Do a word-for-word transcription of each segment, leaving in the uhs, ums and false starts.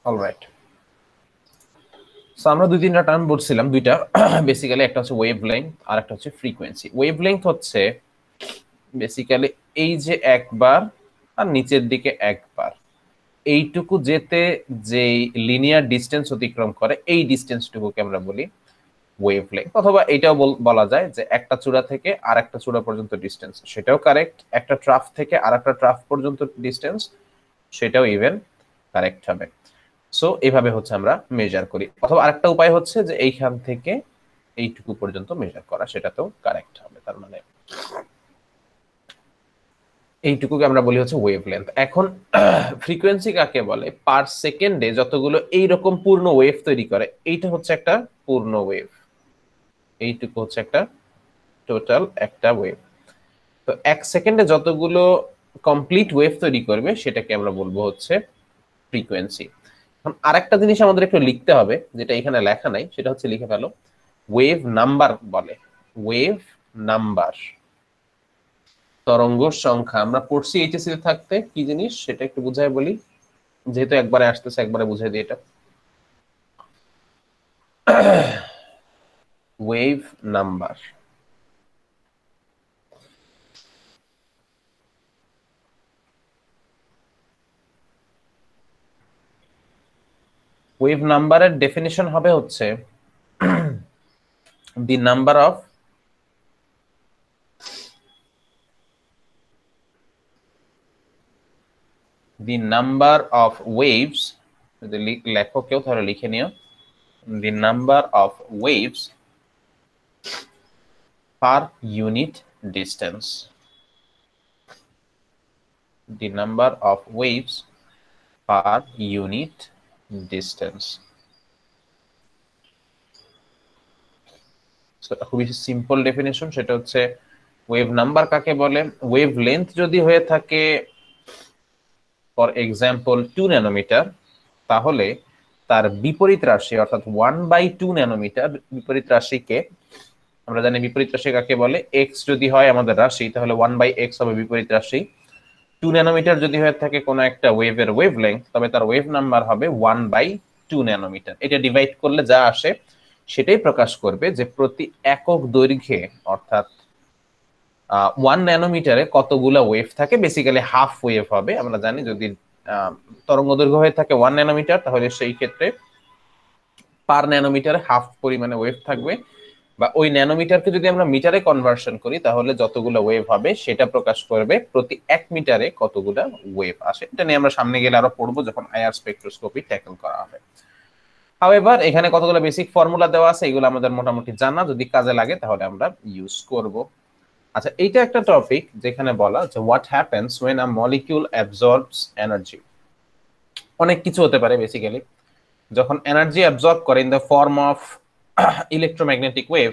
Alright, so আমরা দুই তিনটা টার্ম বলছিলাম, দুইটা বেসিক্যালি একটা হচ্ছে ওয়েভ লেংথ আর একটা হচ্ছে ফ্রিকোয়েন্সি। ওয়েভ লেংথ হচ্ছে বেসিক্যালি এই যে একবার আর নিচের দিকে একবার, এইটুকু যেতে যে লিনিয়ার ডিস্টেন্স অতিক্রম করে এই ডিস্টেন্সটুকুকে আমরা বলি ওয়েভ লেংথ। অথবা এটাও বলা যায় যে একটা চূড়া থেকে আর একটা চূড়া পর্যন্ত ডিস্টেন্স, সেটাও কারেক্ট। একটা ট্রাফ থেকে আর একটা ট্রাফ পর্যন্ত ডিস্টেন্স, সেটাও ইভেন কারেক্ট হবে। সো এইভাবে হচ্ছে আমরা মেজার করি। অথবা আরেকটা উপায় হচ্ছে যে এইখান থেকে এইটুকু পর্যন্ত মেজার করা, সেটাতেও কারেক্ট হবে। তার মানে এইটুকুকে আমরা বলি হচ্ছে ওয়েভ লেন্থ। এখন ফ্রিকোয়েন্সি কাকে বলে? পার সেকেন্ডে যতগুলো এইরকম পূর্ণ ওয়েভ তৈরি করে, এইটা হচ্ছে একটা পূর্ণ ওয়েভ। এইটুকু হচ্ছে একটা টোটাল একটা ওয়েভ। তো এক সেকেন্ডে যতগুলো কমপ্লিট ওয়েভ তৈরি করবে সেটাকে আমরা বলবো হচ্ছে ফ্রিকোয়েন্সি। এখন আরেকটা জিনিস আমাদের একটু লিখতে হবে, যেটা এখানে লেখা নাই, সেটা হচ্ছে লিখে ফেলো ওয়েভ নাম্বার বলে। ওয়েভ নাম্বার, তরঙ্গ সংখ্যা। আমরা পড়ছি এইচএসসি তে থাকতে কি জিনিস সেটা একটু বুঝাই বলি, যেহেতু একবারে আসতেছে একবারে বুঝাই দিই এটা। ওয়েভ নাম্বার, ওয়েভ নাম্বারের ডেফিনিশন হবে হচ্ছে the number of the number of waves. যদি লেখো কেউ তাহলে লিখে নিও, the number of waves per unit distance. The number of waves per unit distance. খুবই সিম্পল ডেফিনেশন, সেটা হচ্ছে ওয়েভ নাম্বার কাকে বলে। ওয়েভ লেন্থ যদি হয়ে থাকে ফর এক্সাম্পল টু ন্যানোমিটার, তাহলে তার বিপরীত রাশি অর্থাৎ ওয়ান বাই টু ন্যানোমিটার বিপরীত রাশিকে আমরা জানি, বিপরীত রাশি কাকে বলে? এক্স যদি হয় আমাদের রাশি, তাহলে ওয়ান বাই এক্স হবে বিপরীত রাশি। টু ন্যানোমিটার যদি হয়ে থাকে কোনো একটা ওয়েভের ওয়েভ লেন্থ, তবে তার ওয়েভ নাম্বার হবে ওয়ান বাই টু ন্যানোমিটার। এটা ডিভাইড করলে যা আসে সেটাই প্রকাশ করবে যে প্রতি একক দৈর্ঘ্যে অর্থাৎ ওয়ান ন্যানোমিটারে কতগুলো ওয়েভ থাকে। বেসিক্যালি হাফ ওয়েভ হবে। আমরা জানি যদি তরঙ্গ দৈর্ঘ্য হয়ে থাকে ওয়ান ন্যানোমিটার, তাহলে সেই ক্ষেত্রে পার ন্যানোমিটারে হাফ পরিমাণে ওয়েভ থাকবে। বা ওই ন্যানোমিটারকে যদি আমরা মিটারে কনভার্সন করি, তাহলে যতগুলো ওয়েভ হবে সেটা প্রকাশ করবে প্রতি এক মিটারে কতগুলো ওয়েভ আসে। এটা নিয়ে আমরা সামনে গেলে আরো পড়বো যখন আইআর স্পেকট্রোস্কোপি ট্যাকল করা হবে। হাউএভার এখানে কতগুলো বেসিক ফর্মুলা দেওয়া আছে, এগুলো আমাদের মোটামুটি জানা, যদি কাজে লাগে তাহলে আমরা ইউজ করব। আচ্ছা, এইটা একটা টপিক যেখানে বলা যে what happens when a molecule absorbs energy. অনেক কিছু হতে পারে বেসিক্যালি যখন এনার্জি অ্যাবজর্ব করে in the form of electromagnetic wave.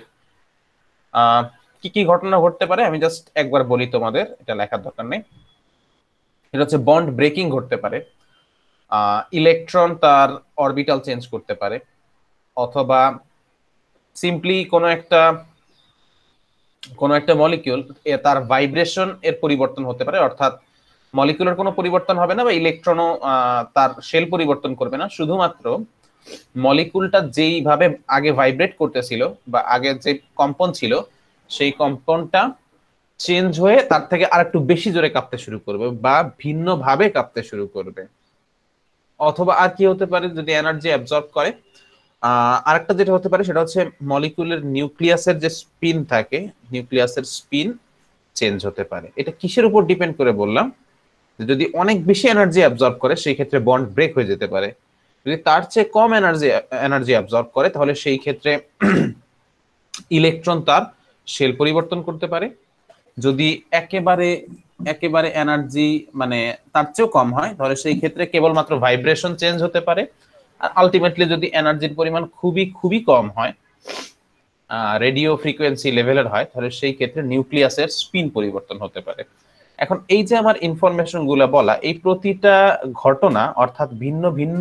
কি কি ঘটনা ঘটতে পারে আমি জাস্ট একবার বলি তোমাদের, এটা লেখার দরকার নেই। এটা হচ্ছে বন্ড ব্রেকিং ঘটতে পারে, ইলেকট্রন তার অরবিটাল চেঞ্জ করতে পারে, অথবা সিম্পলি কোনো একটা কোনো একটা মলিকিউল তার ভাইব্রেশন এর পরিবর্তন হতে পারে। অর্থাৎ মলিকিউলের কোনো পরিবর্তন হবে না বা ইলেকট্রনও তার শেল পরিবর্তন করবে না, শুধুমাত্র মলিকুলটা যেইভাবে আগে ভাইব্রেট করতেছিল বা আগে যে কম্পন ছিল সেই কম্পনটা চেঞ্জ হয়ে তার থেকে আর একটু বেশি জোরে কাঁপতে শুরু করবে বা ভিন্ন ভাবে কাঁপতে শুরু করবে। অথবা আর কি হতে পারে, যদি এনার্জি অ্যাবজর্ব করে আহ আরেকটা যেটা হতে পারে সেটা হচ্ছে মলিকুলের নিউক্লিয়াসের যে স্পিন থাকে, নিউক্লিয়াসের স্পিন চেঞ্জ হতে পারে। এটা কিসের উপর ডিপেন্ড করে বললাম? যদি অনেক বেশি এনার্জি অ্যাবজর্ব করে সেই ক্ষেত্রে বন্ড ব্রেক হয়ে যেতে পারে। যদি তার চেয়ে কম এনার্জি এনার্জি অ্যাবজর্ব করে তাহলে সেই ক্ষেত্রে ইলেকট্রন তার শেল পরিবর্তন করতে পারে। যদি একেবারে একেবারে এনার্জি মানে তার চেয়েও কম হয় তাহলে সেই ক্ষেত্রে কেবলমাত্র ভাইব্রেশন চেঞ্জ হতে পারে। আর আলটিমেটলি যদি এনার্জির পরিমাণ খুবই খুবই কম হয়, রেডিও ফ্রিকোয়েন্সি লেভেলের হয়, তাহলে সেই ক্ষেত্রে নিউক্লিয়াসের স্পিন পরিবর্তন হতে পারে। এখন এই যে আমার ইনফরমেশন গুলো বলা, এই প্রতিটা ঘটনা অর্থাৎ ভিন্ন ভিন্ন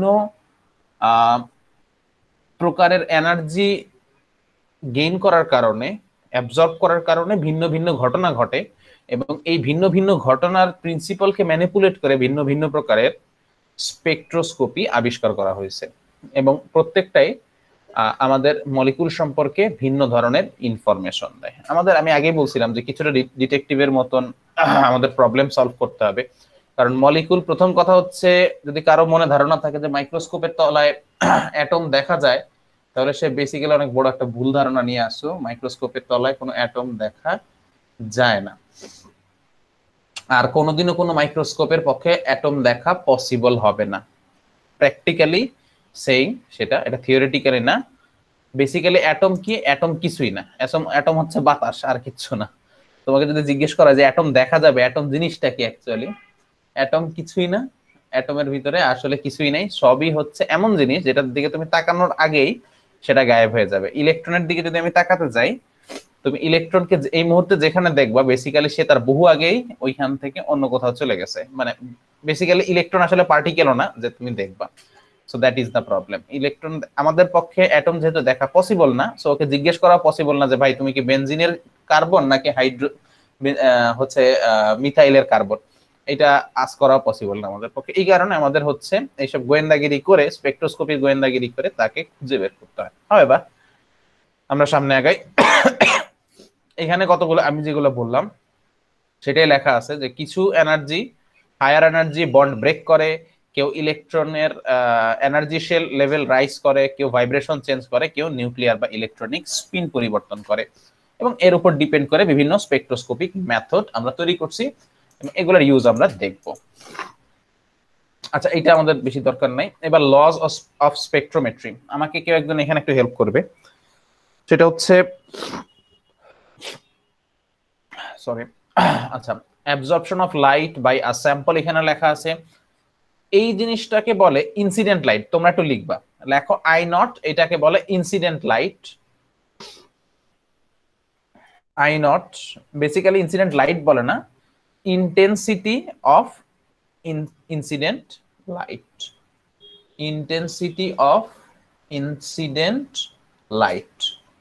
প্রকারের এনার্জি গেইন করার কারণে, অ্যাবজর্ব করার কারণে ভিন্ন ভিন্ন ঘটনা ঘটে, এবং এই ভিন্ন ভিন্ন ঘটনার প্রিন্সিপালকে ম্যানিপুলেট করে ভিন্ন ভিন্ন প্রকারের স্পেকট্রোস্কোপি আবিষ্কার করা হয়েছে এবং প্রত্যেকটাই আমাদের মলিকুল সম্পর্কে ভিন্ন ধরনের ইনফরমেশন দেয়। আমাদের আমি আগেই বলছিলাম যে কিছুটা ডিটেকটিভের মতন আমাদের প্রবলেম সলভ করতে হবে, কারণ মলিকুল, প্রথম কথা হচ্ছে যদি কারো মনে ধারণা থাকে যে মাইক্রোস্কোপের তলায় অ্যাটম দেখা যায়, তাহলে সে বেসিক্যালি অনেক বড় একটা ভুল ধারণা নিয়ে আসো। মাইক্রোস্কোপের তলায় কোনো অ্যাটম দেখা যায় না, আর কোনোদিনও কোনো মাইক্রোস্কোপের পক্ষে অ্যাটম দেখা পসিবল হবে না। প্র্যাকটিক্যালি সেইং সেটা, এটা থিওরিটিক্যালি না। বেসিক্যালি অ্যাটম কি? অ্যাটম কিছুই না। অ্যাটম হচ্ছে বাতাস, আর কিছু না। তোমাকে যদি জিজ্ঞেস করা যে অ্যাটম দেখা যাবে, অ্যাটম জিনিসটা কি, অ্যাকচুয়ালি অ্যাটম কিছুই না। অ্যাটমের ভিতরে আসলে কিছুই নাই, সবই হচ্ছে এমন জিনিস যেটার দিকে তুমি তাকানোর আগেই সেটা গায়েব হয়ে যাবে। ইলেকট্রনের দিকে যদি আমি তাকাতে যাই, তুমি ইলেকট্রনকে এই মুহূর্তে যেখানে দেখবা, বেসিক্যালি সে তার বহু আগেই ওইখান থেকে অন্য কোথাও চলে গেছে। মানে বেসিক্যালি ইলেকট্রন আসলে পার্টিকেলও না যে তুমি দেখবা। So that is the problem. Electron আমাদের পক্ষে অ্যাটম যেহেতু দেখা পসিবল না, সো ওকে জিজ্ঞেস করা পসিবল না যে ভাই তুমি কি বেনজিনের কার্বন নাকি হাইড্রো হচ্ছে মিথাইলের কার্বন, এটা আজ করা পসিবল না আমাদের পক্ষে। এই কারণে আমাদের হচ্ছে এইসব গোয়েন্দাগিরি করে, স্পেকট্রোস্কোপির গোয়েন্দাগিরি করে তাকে খুঁজে বের করতে হয়। এবার আমরা সামনে আগাই। এখানে কতগুলো আমি যেগুলো বললাম সেটাই লেখা আছে যে কিছু energy, higher energy bond break করে, কেউ ইলেকট্রনের এনার্জি শেল লেভেল রাইজ করে, কেউ ভাইব্রেশন চেঞ্জ করে, কেউ নিউক্লিয়ার বা ইলেকট্রনিক স্পিন পরিবর্তন করে, এবং এর উপর ডিপেন্ড করে বিভিন্ন স্পেকট্রোস্কোপিক মেথড আমরা তৈরি করছি এবং এগুলোর ইউজ আমরা দেখব। আচ্ছা, এটা আমাদের বেশি দরকার নাই। এবার লজ অফ স্পেকট্রোমেট্রি, আমাকে কেউ একজন এখানে একটু হেল্প করবে। সেটা হচ্ছে সরি আচ্ছা, absorption of light by a sample এখানে লেখা আছে। এই জিনিসটাকে বলে ইনসিডেন্ট লাইট। তোমরা একটু লিখবা, লেখো আই নট, এটাকে বলে incident light. I nought basically incident light বলে না, intensity of incident light, intensity of incident light.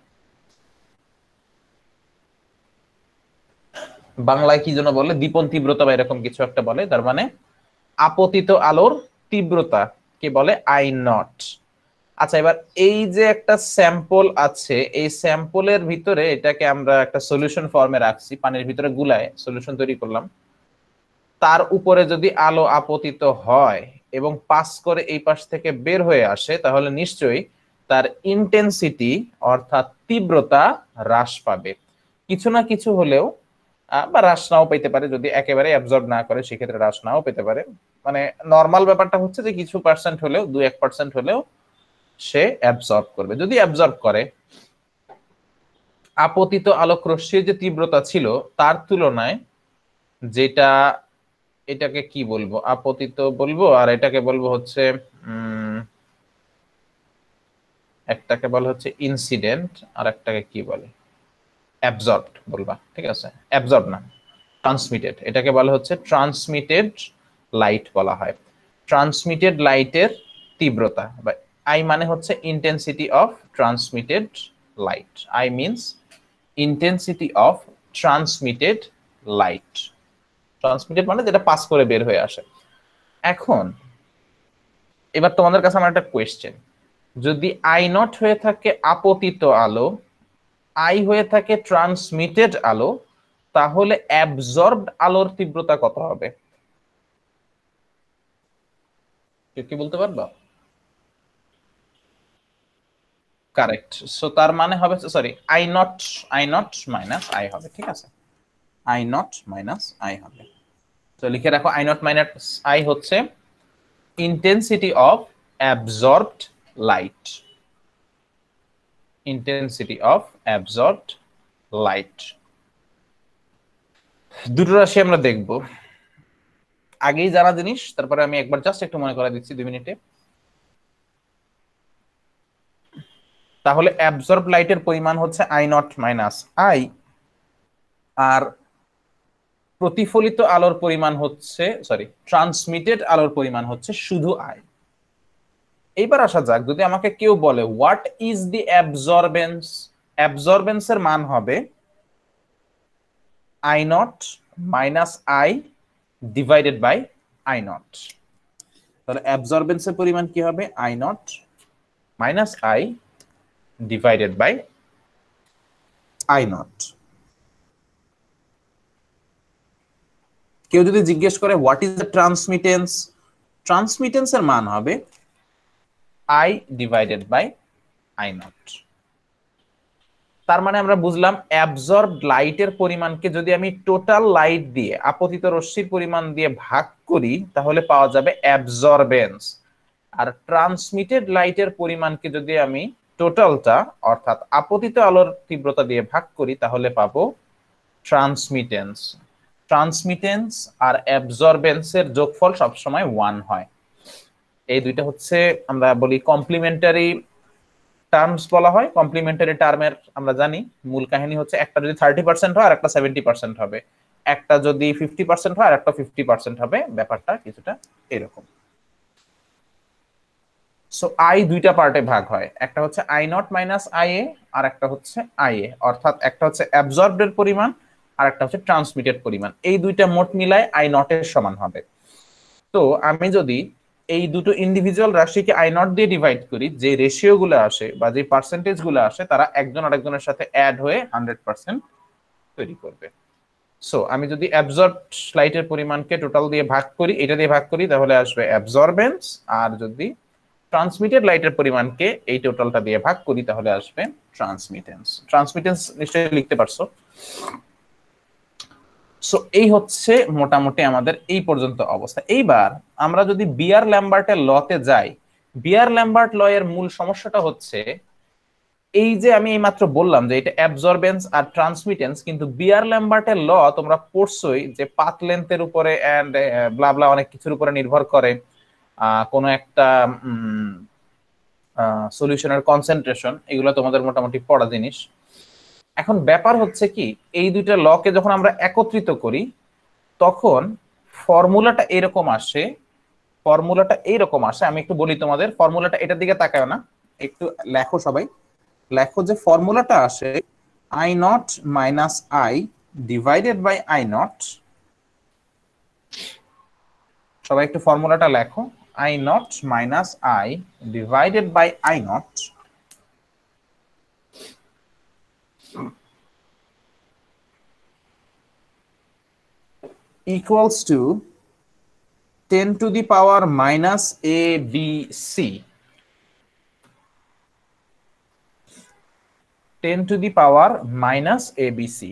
বাংলায় কি যেন বলে, দীপন তীব্রতা বা এরকম কিছু একটা বলে। তার মানে আপতিত আলোর তীব্রতা কে বলে আই নট। আচ্ছা, এবার এই যে একটা স্যাম্পল আছে, এই স্যাম্পলের ভিতরে এটাকে আমরা একটা সলিউশন ফর্মে রাখছি, পানির ভিতরে গুলায় সলিউশন তৈরি করলাম। তার উপরে যদি আলো আপতিত হয় এবং পাস করে এই পাশ থেকে বের হয়ে আসে, তাহলে নিশ্চয়ই তার ইন্টেন্সিটি অর্থাৎ তীব্রতা হ্রাস পাবে। কিছু না কিছু হলেও, বা হ্রাস নাও পেতে পারে, যদি একেবারে অ্যাবজর্ব না করে সেক্ষেত্রে হ্রাস নাও পেতে পারে। মানে নর্মাল ব্যাপারটা হচ্ছে যে কিছু পার্সেন্ট হলেও, দুই এক পার্সেন্ট হলেও সে অ্যাবজর্ব করবে। যদি অ্যাবজর্ব করে, আপতিত আলোক রশ্মির যে তীব্রতা ছিল তার তুলনায়, যেটা এটাকে কি বলবো, আপতিত বলবো আর এটাকে বলবো হচ্ছে উম একটাকে বলা হচ্ছে ইনসিডেন্ট আর একটাকে কি বলে, অ্যাবজর্বড বলবা, ঠিক আছে? অ্যাবজর্ব না, ট্রান্সমিটেড, এটাকে বলা হচ্ছে ট্রান্সমিটেড লাইট বলা হয়। ট্রান্সমিটেড লাইটের তীব্রতা, বা আই মানে হচ্ছে intensity of transmitted light. I means intensity of transmitted light. Transmitted মানে যেটা পাস করে বের হয়ে আসে। এখন এবার তোমাদের কাছে আমার একটা কোয়েশ্চেন, যদি আই নট হয়ে থাকে আপতিত আলো, আই হয়ে থাকে ট্রান্সমিটেড আলো, তাহলে অ্যাবজর্বড আলোর তীব্রতা কত হবে? কেউ কি বলতে পারবা? কারেক্ট। সো তার মানে হবে, sorry, I nought, I not minus I হবে, ঠিক আছে? আই নট মাইনাস আই হবে। তো লিখে রাখো, আই নট মাইনাস আই হচ্ছে intensity of absorbed light, intensity of absorbed light. দুটো রাশি আমরা দেখব, আগেই জানা জিনিস, তারপরে আমি একবার জাস্ট একটু মনে করা দিচ্ছি দুই মিনিটে। তাহলে অ্যাবজর্ব লাইটের পরিমাণ হচ্ছে আই নট মাইনাস আই, আর প্রতিফলিত আলোর পরিমাণ হচ্ছে, সরি, ট্রান্সমিটেড আলোর পরিমাণ হচ্ছে শুধু আই। এইবার আসা যাক, যদি আমাকে কেউ বলে হোয়াট ইজ দি অ্যাবজর্বেন্স, অ্যাবজর্বেন্সের মান হবে I not minus I divided by I nought. তাহলে অ্যাবজর্বেন্সের পরিমাণ কি হবে? I not minus I divided by I nought. কেউ যদি জিজ্ঞেস করে হোয়াট ইজ দ্য ট্রান্সমিটেন্স, ট্রান্সমিটেন্সের মান হবে I divided by I not. তার মানে আমরা বুঝলাম অ্যাবজর্বড লাইটের পরিমাণকে যদি আমি টোটাল লাইট দিয়ে আপতিত রশ্মির পরিমাণ দিয়ে ভাগ করি তাহলে পাওয়া যাবে অ্যাবজর্বেন্স, আর ট্রান্সমিটেড লাইটের পরিমাণকে যদি আমি টোটালটা অর্থাৎ আপতিত আলোর তীব্রতা দিয়ে ভাগ করি তাহলে পাবো ট্রান্সমিটেন্স। ট্রান্সমিটেন্স আর অ্যাবজর্বেন্সের যোগফল সবসময় ওয়ান হয়। এই দুইটা হচ্ছে আমরা বলি কমপ্লিমেন্টারি টার্মস বলা হয়। কমপ্লিমেন্টারি টার্মের আমরা জানি মূল কাহিনী হচ্ছে একটা যদি থার্টি পার্সেন্ট হয় আর একটা সেভেন্টি পার্সেন্ট হবে, একটা যদি ফিফটি পার্সেন্ট হয় আর একটা ফিফটি পার্সেন্ট হবে। ব্যাপারটা কিছুটা এরকম। সো আই দুইটা পার্টে ভাগ হয়, একটা হচ্ছে আই নট মাইনাস আই এ আর একটা হচ্ছে আই এ, অর্থাৎ একটা হচ্ছে অ্যাবজর্বডের পরিমাণ আর একটা হচ্ছে ট্রান্সমিটেড পরিমাণ। এই দুইটা মোট মিলায় আই নটের সমান হবে। তো আমি যদি এই দুটো ইন্ডিভিজুয়াল রাশিকে আই নট দিয়ে ডিভাইড করি, যে রেশিও গুলো আসে বা যে পার্সেন্টেজ গুলো আসে তারা একজন আরেকজনের সাথে অ্যাড হয়ে হান্ড্রেড পার্সেন্ট তৈরি করবে। সো আমি যদি অ্যাবজর্ব লাইটের পরিমাণকে টোটাল দিয়ে ভাগ করি, এটা দিয়ে ভাগ করি তাহলে আসবে অ্যাবজর্বেন্স, আর যদি ট্রান্সমিটেড লাইটের পরিমাণকে এই টোটালটা দিয়ে ভাগ করি তাহলে আসবে ট্রান্সমিটেন্স। ট্রান্সমিটেন্স নিশ্চয়ই লিখতে পারছো। সো এই হচ্ছে মোটামুটি আমাদের এই পর্যন্ত অবস্থা। এইবার আমরা যদি বিয়ার ল্যাম্বার্টের লতে যাই, বিয়ার ল্যাম্বার্ট ল এর মূল সমস্যাটা হচ্ছে এই যে আমি এইমাত্র বললাম যে এটা অ্যাবজর্বেন্স আর ট্রান্সমিটেন্স, কিন্তু বিয়ার ল্যাম্বার্টের ল তোমরা পড়ছোই যে পাথ লেন্থের উপরে এন্ড ব্লা ব্লা অনেক কিছুর উপরে নির্ভর করে, কোনো একটা সলিউশনের কনসেন্ট্রেশন, এগুলো তোমাদের মোটামুটি পড়া জিনিস। এখন ব্যাপার হচ্ছে কি, এই দুইটা লকে যখন আমরা একত্রিত করি তখন ফর্মুলাটা এরকম আসে, ফর্মুলাটা এইরকম আসে। আমি একটু বলি তোমাদের ফর্মুলাটা, এটার দিকে তাকায় না, একটু লেখো সবাই, লেখো যে ফর্মুলাটা আসে I not minus I divided by I not. সবাই একটু ফর্মুলাটা লেখো, I not minus I divided by I nought equals to ten to the power minus a b c, ten to the power minus a b c।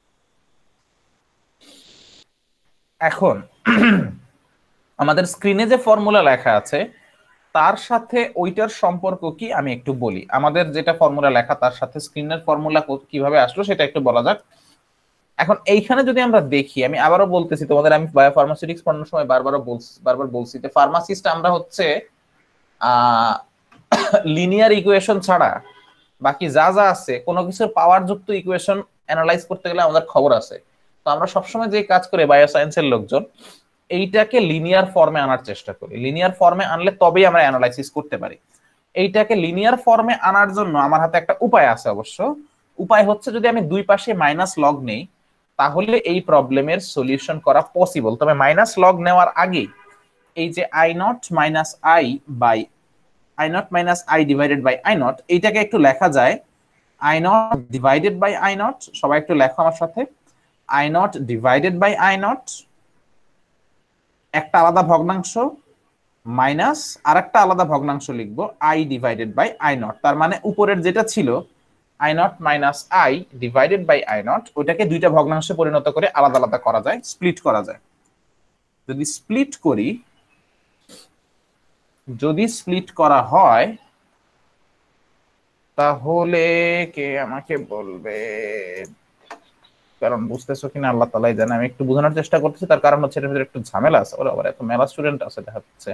এখন আমাদের স্ক্রিনে যে formula লেখা আছে তার সাথে ওইটার সম্পর্ক কি আমি একটু বলি। আমাদের যেটা ফর্মুলা লেখা তার সাথে স্ক্রিনের ফর্মুলা কিভাবে আসলো সেটা একটু বলা যাক। এখন এইখানে যদি আমরা দেখি, আমি আবারও বলতেছি তোমাদের, আমি বায়োফার্মাসিউটিক্স পড়ানোর সময় বারবার বলছি বারবার বলছি যে ফার্মাসিস্ট আমরা হচ্ছে আহ লিনিয়ার ইকুয়েশন ছাড়া বাকি যা যা আছে কোনো কিছুর পাওয়ার যুক্ত ইকুয়েশন অ্যানালাইজ করতে গেলে আমাদের খবর আছে। তো আমরা সবসময় যে কাজ করে বায়োসায়েন্সের লোকজন এইটাকে লিনিয়ার ফর্মে আনার চেষ্টা করি। লিনিয়ার ফর্মে আনলে তবেই আমরা অ্যানালাইসিস করতে পারি। এইটাকে লিনিয়ার ফর্মে আনার জন্য আমার হাতে একটা উপায় আছে অবশ্য। উপায় হচ্ছে যদি আমি দুই পাশে মাইনাস লগ নেই তাহলে এই প্রবলেমের সলিউশন করা পসিবল। তবে মাইনাস লগ নেওয়ার আগে এই যে I not minus I by I not minus I divided by I naught, এইটাকে একটু লেখা যায় I naught divided by I not. সবাই একটু লেখো আমার সাথে, I naught divided by I naught, একটা আলাদা ভগ্নাংশ মাইনাস আর একটা আলাদা ভগ্নাংশ লিখবো I divided by I not. তার মানে উপরের যেটা ছিল I not minus I divided by I naught, ওইটাকে দুইটা ভগ্নাংশে পরিণত করে আলাদা আলাদা করা যায়, স্প্লিট করা যায়। যদি স্প্লিট করি, যদি স্প্লিট করা হয় তাহলে কে আমাকে বলবে, কারণ বুঝতেছো কিনা আল্লাহ তাআলাই জানে। আমি একটু বোঝানোর চেষ্টা করতেছি, তার কারণ হচ্ছে এর ভিতরে একটু ঝামেলা আছে। ওরা আবার এত মেলা স্টুডেন্ট আছে দেখা যাচ্ছে।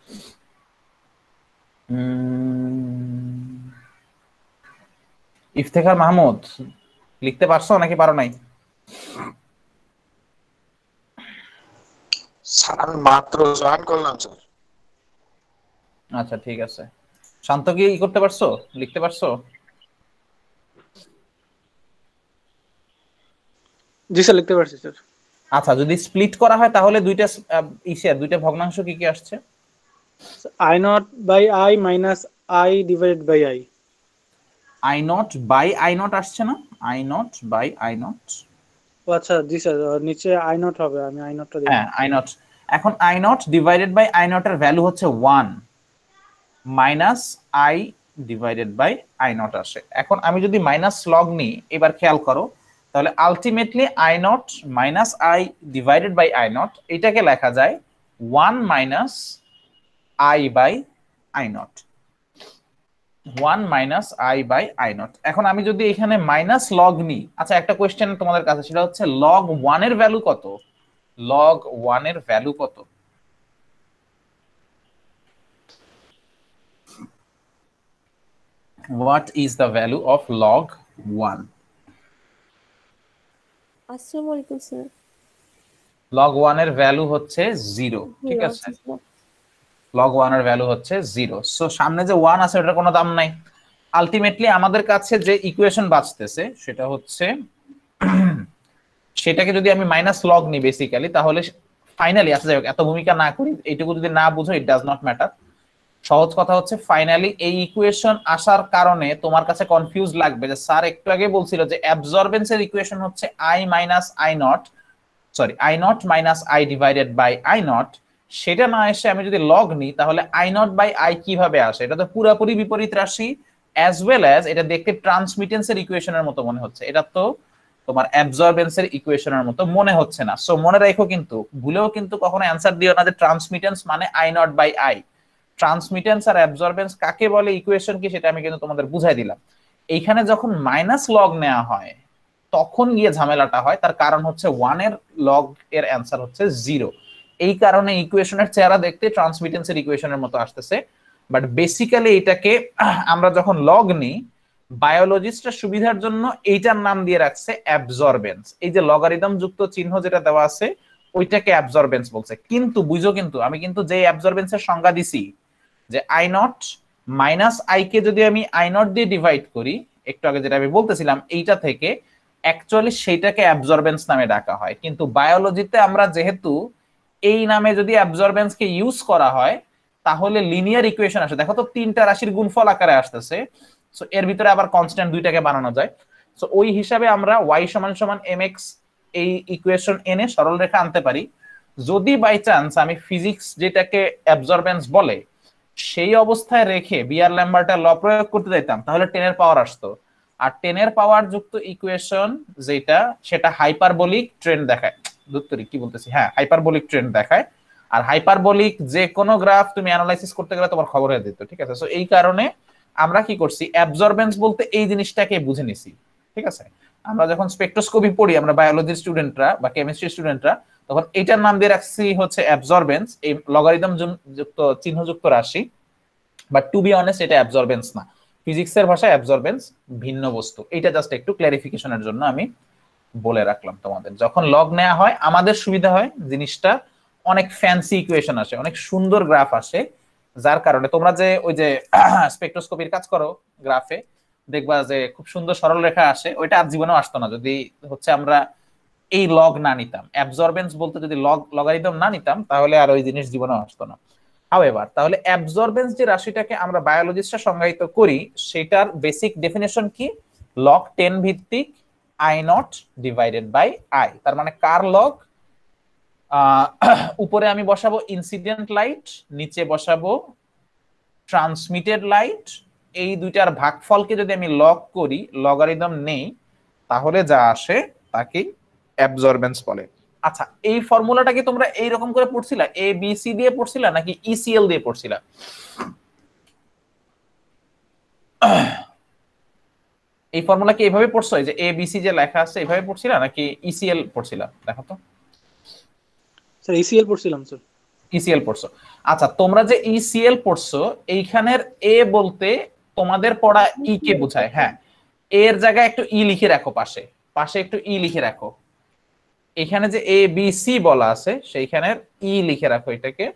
ইফতেখার মাহমুদ লিখতে পারছো নাকি পারো নাই? স্যার মাত্র জয়েন করলাম স্যার। আচ্ছা ঠিক আছে। শান্ত কি করতে পারছো, লিখতে পারছো? জি স্যার লিখতে পারছি স্যার। আচ্ছা যদি স্প্লিট করা হয় তাহলে দুইটা ইসে দুইটা ভগ্নাংশ কি কি আসছে? So I naught by I minus I divided by I. I naught by I naught আসছে না, I naught by I naught. ও আচ্ছা জি স্যার, নিচে আই নট হবে, আমি আই নটটা দিলাম। হ্যাঁ আই নট। এখন I naught divided by I naught এর ভ্যালু হচ্ছে one minus I divided by I naught আসে। এখন আমি যদি মাইনাস লগ নিই, এবার খেয়াল করো, তাহলে ultimately I not minus I divided by I not এটাকে লেখা যায় one minus I by I naught, one minus I by I naught. এখন আমি যদি এখানে মাইনাস লগ নিই, আচ্ছা একটা কোয়েশ্চেন তোমাদের কাছে, সেটা হচ্ছে লগ ওয়ান এর ভ্যালু কত? লগ ওয়ান এর ভ্যালু কত? What is the value of log one? আসসালামু আলাইকুম স্যার। log one এর ভ্যালু হচ্ছে জিরো, ঠিক আছে? log one এর ভ্যালু হচ্ছে জিরো। সো সামনে যে ওয়ান আছে ওটার কোনো দাম নাই। আলটিমেটলি আমাদের কাছে যে ইকুয়েশন বাঁচতেছে সেটা হচ্ছে সেটাকে যদি আমি মাইনাস লগ নিই বেসিক্যালি, তাহলে ফাইনালি আসলে যাই হোক, এত ভূমিকা না করি, এইটুকু যদি না বুঝো ইট ডাজ নট ম্যাটার। সহজ কথা হচ্ছে ফাইনালি এই ইকুয়েশন আসার কারণে তোমার কাছে কনফিউজ লাগবে যে স্যার একটু আগে বলছিল যে অ্যাবজর্বেন্সের ইকুয়েশন হচ্ছে I minus I naught, sorry I not minus I divided by I naught, সেটা না এসে আমি যদি লগ নিই তাহলে আই নট বাই আই কিভাবে আসে? এটা তো পুরোপুরি বিপরীত রাশি, অ্যাজ ওয়েল অ্যাজ এটা দেখতে ট্রান্সমিটেন্সের ইকুয়েশনের মতো মনে হচ্ছে, এটা তো তোমার অ্যাবজর্বেন্সের ইকুয়েশনের মতো মনে হচ্ছে না। সো মনে রাখো, কিন্তু ভুলেও কিন্তু কখনো অ্যান্সার দিও না যে ট্রান্সমিটেন্স মানে I naught by I. Transmittance আর অ্যাবজর্বেন্স কাকে বলে, ইকুয়েশন কি, সেটা আমি কিন্তু তোমাদের বুঝাই দিলাম। এইখানে যখন মাইনাস লগ নেওয়া হয় তখন গিয়ে ঝামেলাটা হয়, তার কারণ হচ্ছে ওয়ান এর লগ এর অ্যান্সার হচ্ছে জিরো। এই কারণে ইকুয়েশনের চেহারা দেখতে ট্রান্সমিটেন্সের ইকুয়েশনের মতো আসতেছে, বাট বেসিক্যালি এটাকে আমরা যখন লগ নিই, বায়োলজিস্টের সুবিধার জন্য এইটার নাম দিয়ে রাখছে অ্যাবজর্বেন্স। এই যে লগারিদম যুক্ত চিহ্ন যেটা দেওয়া আছে ওইটাকে অ্যাবজর্বেন্স বলছে। কিন্তু বুঝো, কিন্তু আমি কিন্তু যে অ্যাবজর্বেন্সের সংজ্ঞা দিছি যে আই নট মাইনাস আই কে যদি আমি আই নট দিয়ে ডিভাইড করি, একটু আগে যেটা আমি বলতেছিলাম, এইটা থেকে অ্যাকচুয়ালি সেইটাকে অ্যাবজর্বেন্স নামে ডাকা হয়। কিন্তু বায়োলজিতে আমরা যেহেতু এই নামে যদি অ্যাবজর্বেন্সকে ইউজ করা হয় তাহলে লিনিয়ার ইকুয়েশন আসে। দেখো তো তিনটা রাশির গুণফল আকারে আসতেছে, সো এর ভিতরে আবার কনস্ট্যান্ট দুইটাকে বানানো যায়। সো ওই হিসাবে আমরা ওয়াই সমান সমান এম এক্স এই ইকুয়েশন এনে সরল রেখা আনতে পারি। যদি বাই চান্স আমি ফিজিক্স যেটাকে অ্যাবজর্বেন্স বলে সেই অবস্থায় রেখে বিয়ার ল্যাম্বার্টের ল প্রয়োগ করতে যাইতাম তাহলে টেন এর পাওয়ার আসতো, আর টেন এর পাওয়ার যুক্ত ইকুয়েশন যেটা সেটা হাইপারবোলিক ট্রেন্ড দেখায়। দুত্তরি কি বলতেছি, হ্যাঁ হাইপারবোলিক ট্রেন্ড দেখায়। আর হাইপারবোলিক যে কোনো গ্রাফ তুমি অ্যানালাইসিস করতে গেলে তোমার খবর হয়ে যেত, ঠিক আছে? সো এই কারণে আমরা কি করছি, অ্যাবজর্বেন্স বলতে এই জিনিসটাকে বুঝে নিছি, ঠিক আছে? আমরা যখন স্পেকট্রোস্কোপি পড়ি, আমরা বায়োলজির স্টুডেন্টরা বা কেমিস্ট্রি স্টুডেন্টরা, তখন এটার নাম দিয়ে রাখছি হচ্ছে অ্যাবজর্বেন্স, এই লগারিদম যুক্ত চিহ্নযুক্ত রাশি। বাট টু বি অনেস্ট এটা অ্যাবজর্বেন্স না, ফিজিক্সের ভাষায় অ্যাবজর্বেন্স ভিন্ন বস্তু। এটা জাস্ট একটু ক্লারিফিকেশনের জন্য আমি বলে রাখলাম তোমাদের। যখন লগ নেওয়া হয় আমাদের সুবিধা হয়, জিনিসটা অনেক ফ্যান্সি ইকুয়েশন আসে, অনেক সুন্দর গ্রাফ আসে, যার কারণে তোমরা যে ওই যে স্পেকট্রোস্কোপির কাজ করো গ্রাফে দেখবা যে খুব সুন্দর সরল রেখা আসে, ওইটা আর জীবনেও আসতো না যদি হচ্ছে আমরা এই লগ না নিতাম। অ্যাবজর্বেন্স বলতে যদি লগ লগারিদম না নিতাম তাহলে আর ওই জিনিস জীবনেও আসতো না। হাউএভার, তাহলে অ্যাবজর্বেন্স যে রাশিটাকে আমরা বায়োলজিস্টরা সংজ্ঞায়িত করি সেটার বেসিক ডেফিনেশন কি, লগ টেন ভিত্তিক I naught divided by I. তার মানে কার লগ, উপরে আমি বসাবো ইনসিডেন্ট লাইট, নিচে বসাবো ট্রান্সমিটেড লাইট, এই দুইটার ভাগফলকে যদি আমি লগ করি, লগারিদম নেই, তাহলে যা আসে তাকে অ্যাবজর্বেন্স বলে। আচ্ছা, এই ফর্মুলাটা কি তোমরা এইরকম করে পড়ছিলা, এ বি সি দিয়ে পড়ছিলা নাকি ইসিএল দিয়ে পড়ছিলা? এই ফর্মুলা কি এইভাবে পড়ছো, এই যে এ বি সি যে লেখা আছে এইভাবে পড়ছিলা নাকি ইসিএল পড়ছিলা? দেখো তো। স্যার ইসিএল পড়ছিলাম স্যার। ইসিএল পড়ছো, আচ্ছা। তোমরা যে ইসিএল পড়ছো এইখানের এ বলতে তোমাদের পড়া ই কে বোঝায়, হ্যাঁ এর জায়গায় একটু ই লিখে রাখো, পাশে পাশে একটু ই লিখে রাখো। এখানে যে এ বি সি বলা আছে সেইখানের ই লিখে রাখো এটাকে,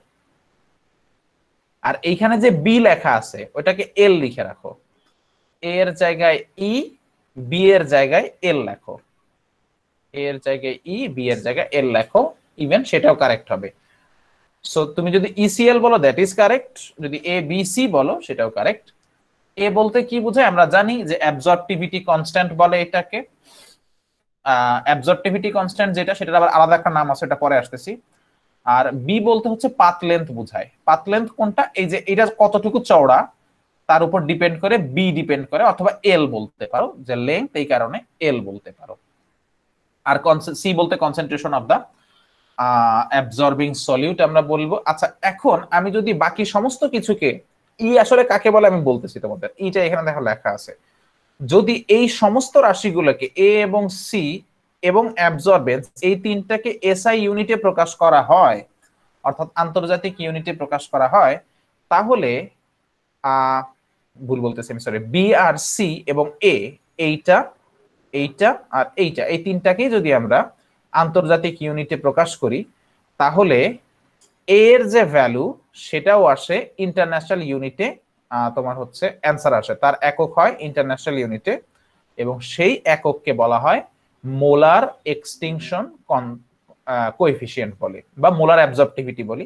আর এইখানে যে বি লেখা আছে ওটাকে এল লিখে রাখো। এর জায়গায় ই, বি এর জায়গায় এল লেখো, এর জায়গায় ই, বি এর জায়গায় এল লেখো, ইভেন সেটাও কারেক্ট হবে। সো তুমি যদি ইসিএল বলো দ্যাট ইজ কারেক্ট, যদি এ বি সি বলো সেটাও কারেক্ট। এ বলতে কি বোঝায় আমরা জানি যে অ্যাবজর্পটিভিটি কনস্ট্যান্ট বলে এটাকে, অ্যাবজর্পটিভিটি কনস্ট্যান্ট যেটা সেটার আবার আলাদা একটা নাম আছে, এটা পরে আসতেছি। আর বি বলতে হচ্ছে পাথ লেন্থ বোঝায়। পাথ লেন্থ কোনটা, এই যে এটা কতটুকু চওড়া তার উপর ডিপেন্ড করে বি ডিপেন্ড করে, অথবা এল বলতে পারো যে লেন্থ, এই কারণে এল বলতে পারো। আর সি বলতে concentration of the absorbing solute আমরা বলবো। আচ্ছা, এখন আমি যদি বাকি সমস্ত কিছুকে, ই আসলে কাকে বলে আমি বলতেছি তোমাদের, ইটা এখানে দেখো লেখা আছে। যদি এই সমস্ত রাশিগুলোকে এ এবং সি এবং অ্যাবজর্বেন্স এই তিনটাকে এসআই ইউনিটে প্রকাশ করা হয়, অর্থাৎ আন্তর্জাতিক ইউনিটে প্রকাশ করা হয়, তাহলে আহ ভুল বলতেছি আমি, সরি, বি আর সি এবং এ, এইটা এইটা আর এইটা, এই তিনটাকেই যদি আমরা আন্তর্জাতিক ইউনিটে প্রকাশ করি, তাহলে এর যে ভ্যালু সেটাও আসে ইন্টারন্যাশনাল ইউনিটে, তোমার হচ্ছে অ্যান্সার আসে, তার একক হয় ইন্টারন্যাশনাল ইউনিটে, এবং সেই একককে বলা হয় মোলার এক্সটিংশন কোএফিসিয়েন্ট বলে, বা মোলার অ্যাবজর্পটিভিটি বলি।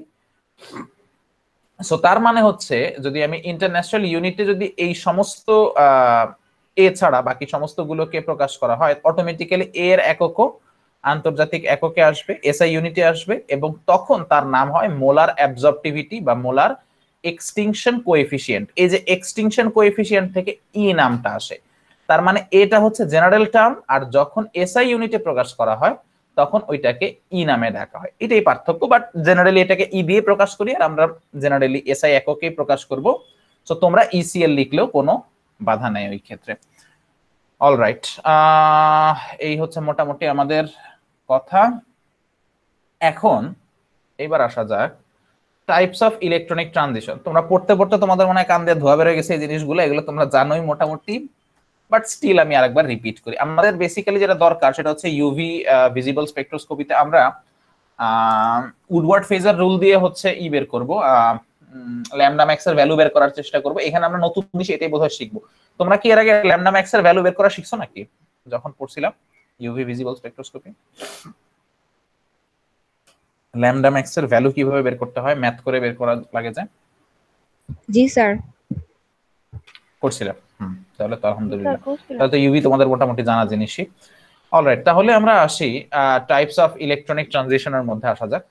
সো তার মানে হচ্ছে যদি আমি ইন্টারন্যাশনাল ইউনিটে যদি এই সমস্ত এ ছাড়া বাকি সমস্ত গুলোকে প্রকাশ করা হয়, অটোমেটিক্যালি এর এককও আন্তর্জাতিক এককে আসবে, এসআই ইউনিটে আসবে, এবং তখন তার নাম হয় মোলার অ্যাবজর্পটিভিটি বা মোলার এক্সটিংশন কোএফিসিয়েন্ট। এই যে এক্সটিংশন কোএফিসিয়েন্ট থেকে ই নামটা আসে, তার মানে এটা হচ্ছে জেনারেল টার্ম, আর যখন এসআই ইউনিটে প্রকাশ করা হয় তখন ওইটাকে ই নামে ডাকা হয়। এটাই পার্থক্য, বাট জেনারেলি এটাকে ই দিয়ে প্রকাশ করি, আর আমরা জেনারেলি এসআই এককেই প্রকাশ করব। সো তোমরা ইসিএল লিখলেও কোনো বাধা নেই ওই ক্ষেত্রে। অলরাইট, এই হচ্ছে মোটামুটি আমাদের কথা। এখন এবার আসা যাক টাইপস অফ ইলেকট্রনিক ট্রানজিশন। তোমরা পড়তে পড়তে তোমাদের মনে হয় কান দিয়ে ধোয়া বেরোয় গেছে এই জিনিসগুলো, এগুলো তোমরা জানোই মোটামুটি, বাট স্টিল আমি আরেকবার রিপিট করি। আমাদের বেসিক্যালি যেটা দরকার সেটা হচ্ছে ইউভি ভিজিবল স্পেকট্রোস্কোপিতে আমরা উডওয়ার্ড ফেজার রুল দিয়ে হচ্ছে ই বের করব, ল্যামডা ম্যাক্স এর ভ্যালু বের করার চেষ্টা করব। এখানে আমরা নতুন জিনিস এটাই বোধহয় শিখবো। তোমরা কি এর আগে ল্যামডা ম্যাক্স এর ভ্যালু বের করা শিখছো নাকি যখন পড়ছিলাম UV visible spectroscopy? Lambda max এর ভ্যালু কিভাবে বের করতে হয়, ম্যাথ করে বের করা লাগে যায়? জি স্যার। করছিলাম, হুম, তাহলে তো আলহামদুলিল্লাহ, তাহলে তো ইউভি তোমাদের মোটামুটি জানা জিনিসই। অলরাইট, তাহলে আমরা আসি টাইপস অফ ইলেকট্রনিক ট্রানজিশনের মধ্যে আসা যাক।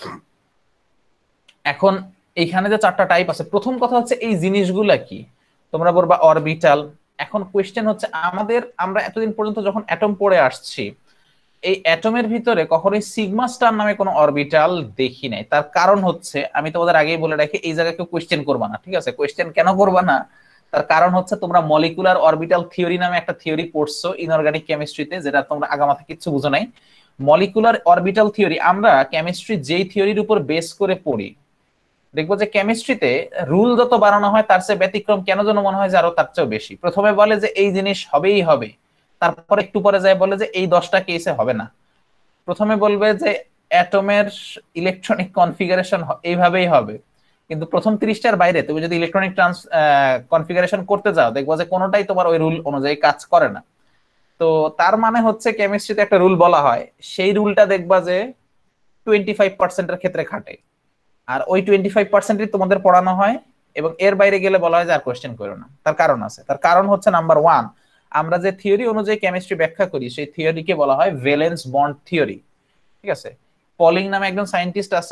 এখন এইখানে যে চারটা টাইপ আছে, প্রথম কথা হচ্ছে এই জিনিসগুলা কি, তোমরা বলবা অরবিটাল। এখন কোয়েশ্চেন হচ্ছে আমাদের, আমরা এতদিন পর্যন্ত যখন অ্যাটম পড়ে আসছি, এই অ্যাটমের ভিতরে কখনোই সিগমা স্টার নামে কোনো অরবিটাল দেখি নাই। তার কারণ হচ্ছে, আমি তোমাদের আগেই বলে রাখি, এই জায়গায় কেউ কোয়েশ্চেন করবা না, ঠিক আছে? কোয়েশ্চেন কেন করবা না, তার কারণ হচ্ছে তোমরা মলিকুলার অরবিটাল থিওরি নামে একটা থিওরি পড়ছো ইনঅর্গানিক কেমিস্ট্রিতে, যেটা তোমরা আগামাথা কিচ্ছু বুঝো নাই। মলিকুলার অরবিটাল থিওরি আমরা কেমিস্ট্রি যেই থিওরির উপর বেস করে পড়ি, দেখবো যে কেমিস্ট্রিতে রুল যত বানানো হয় তার চেয়ে ব্যতিক্রম কেন যেন মনে হয় যে আরো তার চেয়েও বেশি। প্রথমে বলে যে এই জিনিস হবেই হবে, তারপরে একটু পরে যায় বলে যে এই দশটা কেসে হবে না। প্রথমে বলবে যে অ্যাটমের ইলেকট্রনিক কনফিগারেশন এইভাবেই হবে, কিন্তু প্রথম ত্রিশটার বাইরে তুমি যদি ইলেকট্রনিক ট্রান্স কনফিগারেশন করতে যাও, দেখবো যে কোনোটাই তোমার ওই রুল অনুযায়ী কাজ করে না। তো তার মানে হচ্ছে কেমিস্ট্রিতে একটা রুল বলা হয়, সেই রুলটা দেখবা যে টোয়েন্টি ফাইভ পার্সেন্টের ক্ষেত্রে খাটে, আর ওই টোয়েন্টি ফাইভ পার্সেন্টই তোমাদের পড়ানো হয়, এবং এর বাইরে গেলে বলা হয় যে আর কোয়েশ্চেন করো না। তার কারণ আছে, তার কারণ হচ্ছে নাম্বার ওয়ান, আমরা যে থিওরি অনুযায়ী কেমিস্ট্রি ব্যাখ্যা করি সেই থিওরিকে বলা হয় ভ্যালেন্স বন্ড থিওরি, ঠিক আছে? পলিং নামে একজন সায়েন্টিস্ট আছে,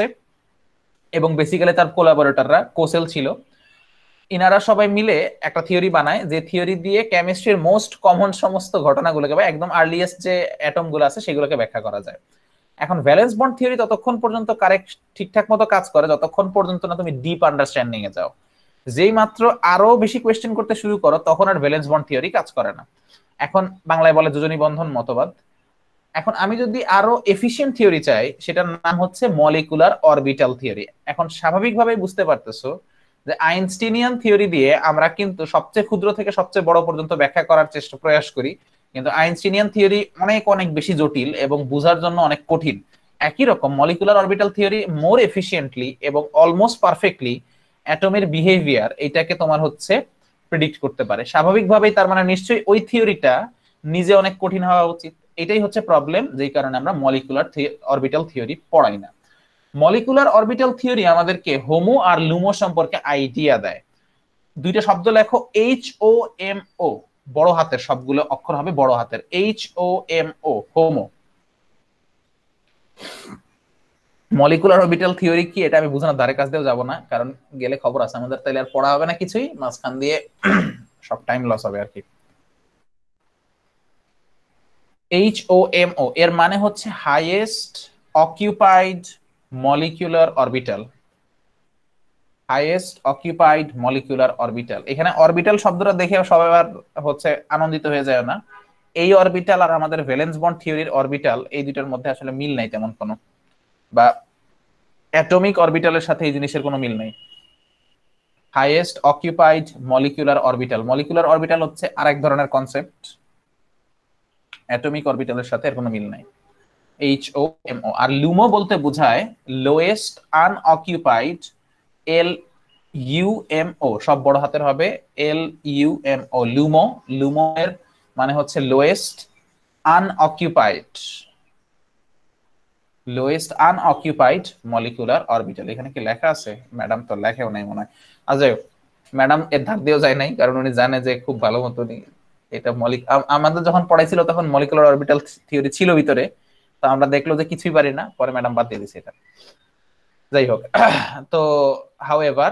এবং বেসিক্যালি তার কোলাবোরেটররা কোসেল ছিল। ইনারা সবাই মিলে একটা থিওরি বানায়, যে থিওরি দিয়ে কেমিস্ট্রির মোস্ট কমন সমস্ত ঘটনাগুলোকে বা একদম আর্লিয়েস্ট যে অ্যাটম গুলো আছে সেগুলোকে ব্যাখ্যা করা যায়। এখন ভ্যালেন্স বন্ড থিওরি ততক্ষণ পর্যন্ত কারেক্ট ঠিকঠাক মতো কাজ করে যতক্ষণ পর্যন্ত না তুমি ডিপ আন্ডারস্ট্যান্ডিং এ যাও। যেই মাত্র আরো বেশি কোয়েশ্চেন করতে শুরু করো তখন আর ভ্যালেন্স বন্ড থিওরি কাজ করে না। এখন বাংলায় বলে যোজনী বন্ধন মতবাদ। এখন আমি যদি আরো এফিশিয়েন্ট থিওরি চাই, সেটার নাম হচ্ছে মলিকুলার অরবিটাল থিওরি। এখন স্বাভাবিকভাবেই বুঝতে পারতেছো যে আইনস্টিনিয়ান থিওরি দিয়ে আমরা কিন্তু সবচেয়ে ক্ষুদ্র থেকে সবচেয়ে বড় পর্যন্ত ব্যাখ্যা করার চেষ্টা প্রয়াস করি, কিন্তু আইনস্টিনিয়ান থিওরি অনেক অনেক বেশি জটিল এবং বোঝার জন্য অনেক কঠিন। একই রকম molecular orbital theory more efficiently এবং অলমোস্ট পারফেক্টলি অ্যাটমের বিহেভিয়ার এটাকে তোমার হচ্ছে প্রেডিক্ট করতে পারে স্বাভাবিকভাবেই। তার মানে নিশ্চয়ই ওই থিওরিটা নিজে অনেক কঠিন হওয়া উচিত। এটাই হচ্ছে প্রবলেম, যেই কারণে আমরা মলিকুলার অরবিটাল থিওরি পড়াই না। মলিকুলার অরবিটাল থিওরি আমাদেরকে হোমো আর লুমো সম্পর্কে আইডিয়া দেয়। দুইটা শব্দ লেখো, এইচ ও এম ও, বড় হাতের, সবগুলো অক্ষর হবে বড় হাতের, H O M O, HOMO. Molecular orbital theory কি এটা আমি বোঝানোর ধারে কাছ দিয়েও যাবো না, কারণ গেলে খবর আছে আমাদের, তাইলে আর পড়া হবে না কিছুই, মাঝখান দিয়ে সব টাইম লস হবে আর কি। এইচ ও এম ও এর মানে হচ্ছে highest occupied molecular orbital. Highest occupied molecular orbital, এখানে অরবিটাল শব্দটা দেখে সবাই আর হচ্ছে আনন্দিত হয়ে যায় না। এই অরবিটাল আর আমাদের ভ্যালেন্স বন্ড থিওরির অরবিটাল, এই দুইটার মধ্যে আসলে মিল নাই তেমন কোনো, বা অ্যাটমিক অরবিটালের সাথে এই জিনিসের কোনো মিল নাই। Highest occupied molecular orbital, molecular orbital হচ্ছে আরেক ধরনের কনসেপ্ট, অ্যাটমিক অরবিটালের সাথে এর কোনো মিল নাই। এইচ ও এম ও। আর লুমো বলতে বোঝায় lowest unoccupied, L U M O, সব বড় হাতের হবে, এল ইউ এম ও, লুমো। লুমো এর মানে হচ্ছে lowest unoccupied, lowest unoccupied molecular orbital. এখানে কি লেখা আছে? ম্যাডাম তো লেখেও নাই মনে হয়। আচ্ছা, ম্যাডাম এর ধার দিয়েও যায় নাই, কারণ উনি জানে যে খুব ভালো মতনই এটা মলিক আমাদের যখন পড়াইছিল তখন মলিকুলার অরবিটাল থিওরি ছিল ভিতরে, তো আমরা দেখলো যে কিছুই পারি না, পরে ম্যাডাম বাদ দিয়ে দিয়েছে এটা। যাই হোক, তো হাউএভার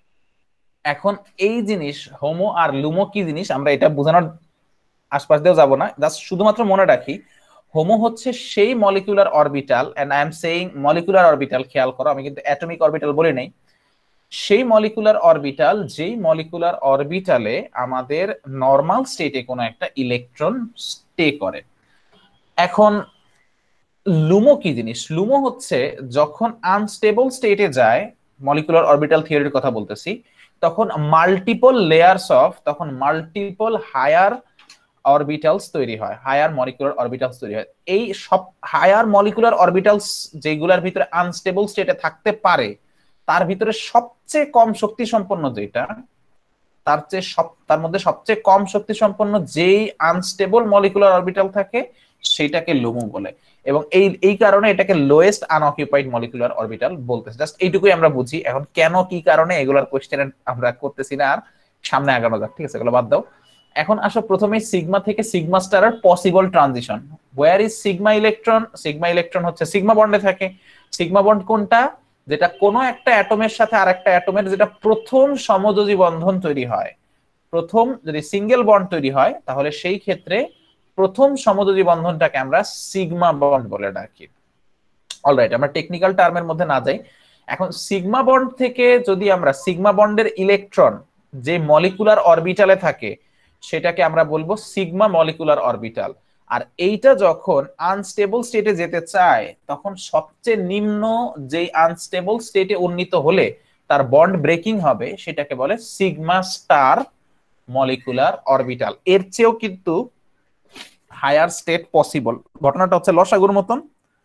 এখন এই জিনিস হোমো আর লুমো কি জিনিস আমরা এটা বোঝানোর আশপাশ দিয়েও যাবো না, জাস্ট শুধুমাত্র মনে রাখি হোমো হচ্ছে সেই molecular orbital, and I am saying molecular orbital, খেয়াল করো আমি কিন্তু অ্যাটমিক অরবিটাল বলি নাই, সেই মলিকুলার অরবিটাল যেই মলিকুলার অরবিটালে আমাদের নরমাল স্টেটে কোনো একটা ইলেকট্রন স্টে করে। এখন লুমো কি জিনিস? লুমো হচ্ছে যখন আনস্টেবল স্টেটে যায়, মলিকুলার অরবিটাল থিওরির কথা বলতেছি, তখন মাল্টিপল লেয়ারস অফ, তখন মাল্টিপল হায়ার অরবিটালস তৈরি হয়, হায়ার মলিকুলার অরবিটালস তৈরি হয়। এই সব হায়ার মলিকুলার অরবিটালস যেগুলোর ভিতরে আনস্টেবল স্টেটে থাকতে পারে, তার ভিতরে সবচেয়ে কম শক্তি সম্পন্ন যেটা, তার চেয়ে সব তার মধ্যে সবচেয়ে কম শক্তি সম্পন্ন যেই আনস্টেবল মলিকুলার অরবিটাল থাকে সেটাকে লুমো বলে, এবং এই এই কারণে এটাকে লোয়েস্ট আনঅকিউপাইড মলিকুলার অরবিটাল বলতেছে। জাস্ট এইটুকুই আমরা বুঝি। এখন কেন কি কারণে এগুলার কোশ্চেন আমরা করতেছি না, আর সামনে আগানো যাক, ঠিক আছে, এগুলো বাদ দাও। এখন আসো প্রথমে সিগমা থেকে সিগমা স্টারের possible transition. Where is sigma electron? Sigma electron হচ্ছে সিগমা বন্ডে থাকে। সিগমা বন্ড কোনটা? যেটা কোনো একটা অ্যাটমের সাথে আরেকটা অ্যাটমের যেটা প্রথম সমযোজী বন্ধন তৈরি হয়। প্রথম যদি সিঙ্গেল বন্ড তৈরি হয় তাহলে সেই ক্ষেত্রে প্রথম সমযোজী বন্ধনটাকে আমরা সিগমা বন্ড বলে ডাকি। অলরাইট, আমরা টেকনিক্যাল টার্মের মধ্যে না যাই। এখন সিগমা বন্ড থেকে যদি আমরা সিগমা বন্ডের ইলেকট্রন যে মলিকুলার অরবিটালে থাকে সেটাকে আমরা বলবো সিগমা মলিকুলার অরবিটাল। আর এইটা যখন আনস্টেবল স্টেটে যেতে চায় তখন সবচেয়ে নিম্ন যেই আনস্টেবল স্টেটে উন্নীত হলে তার বন্ড ব্রেকিং হবে সেটাকে বলে সিগমা স্টার মলিকুলার অরবিটাল। এর চেয়েও কিন্তু হায়ার স্টেট পসিবল। ঘটনাটা হচ্ছে লসাগুর মতন,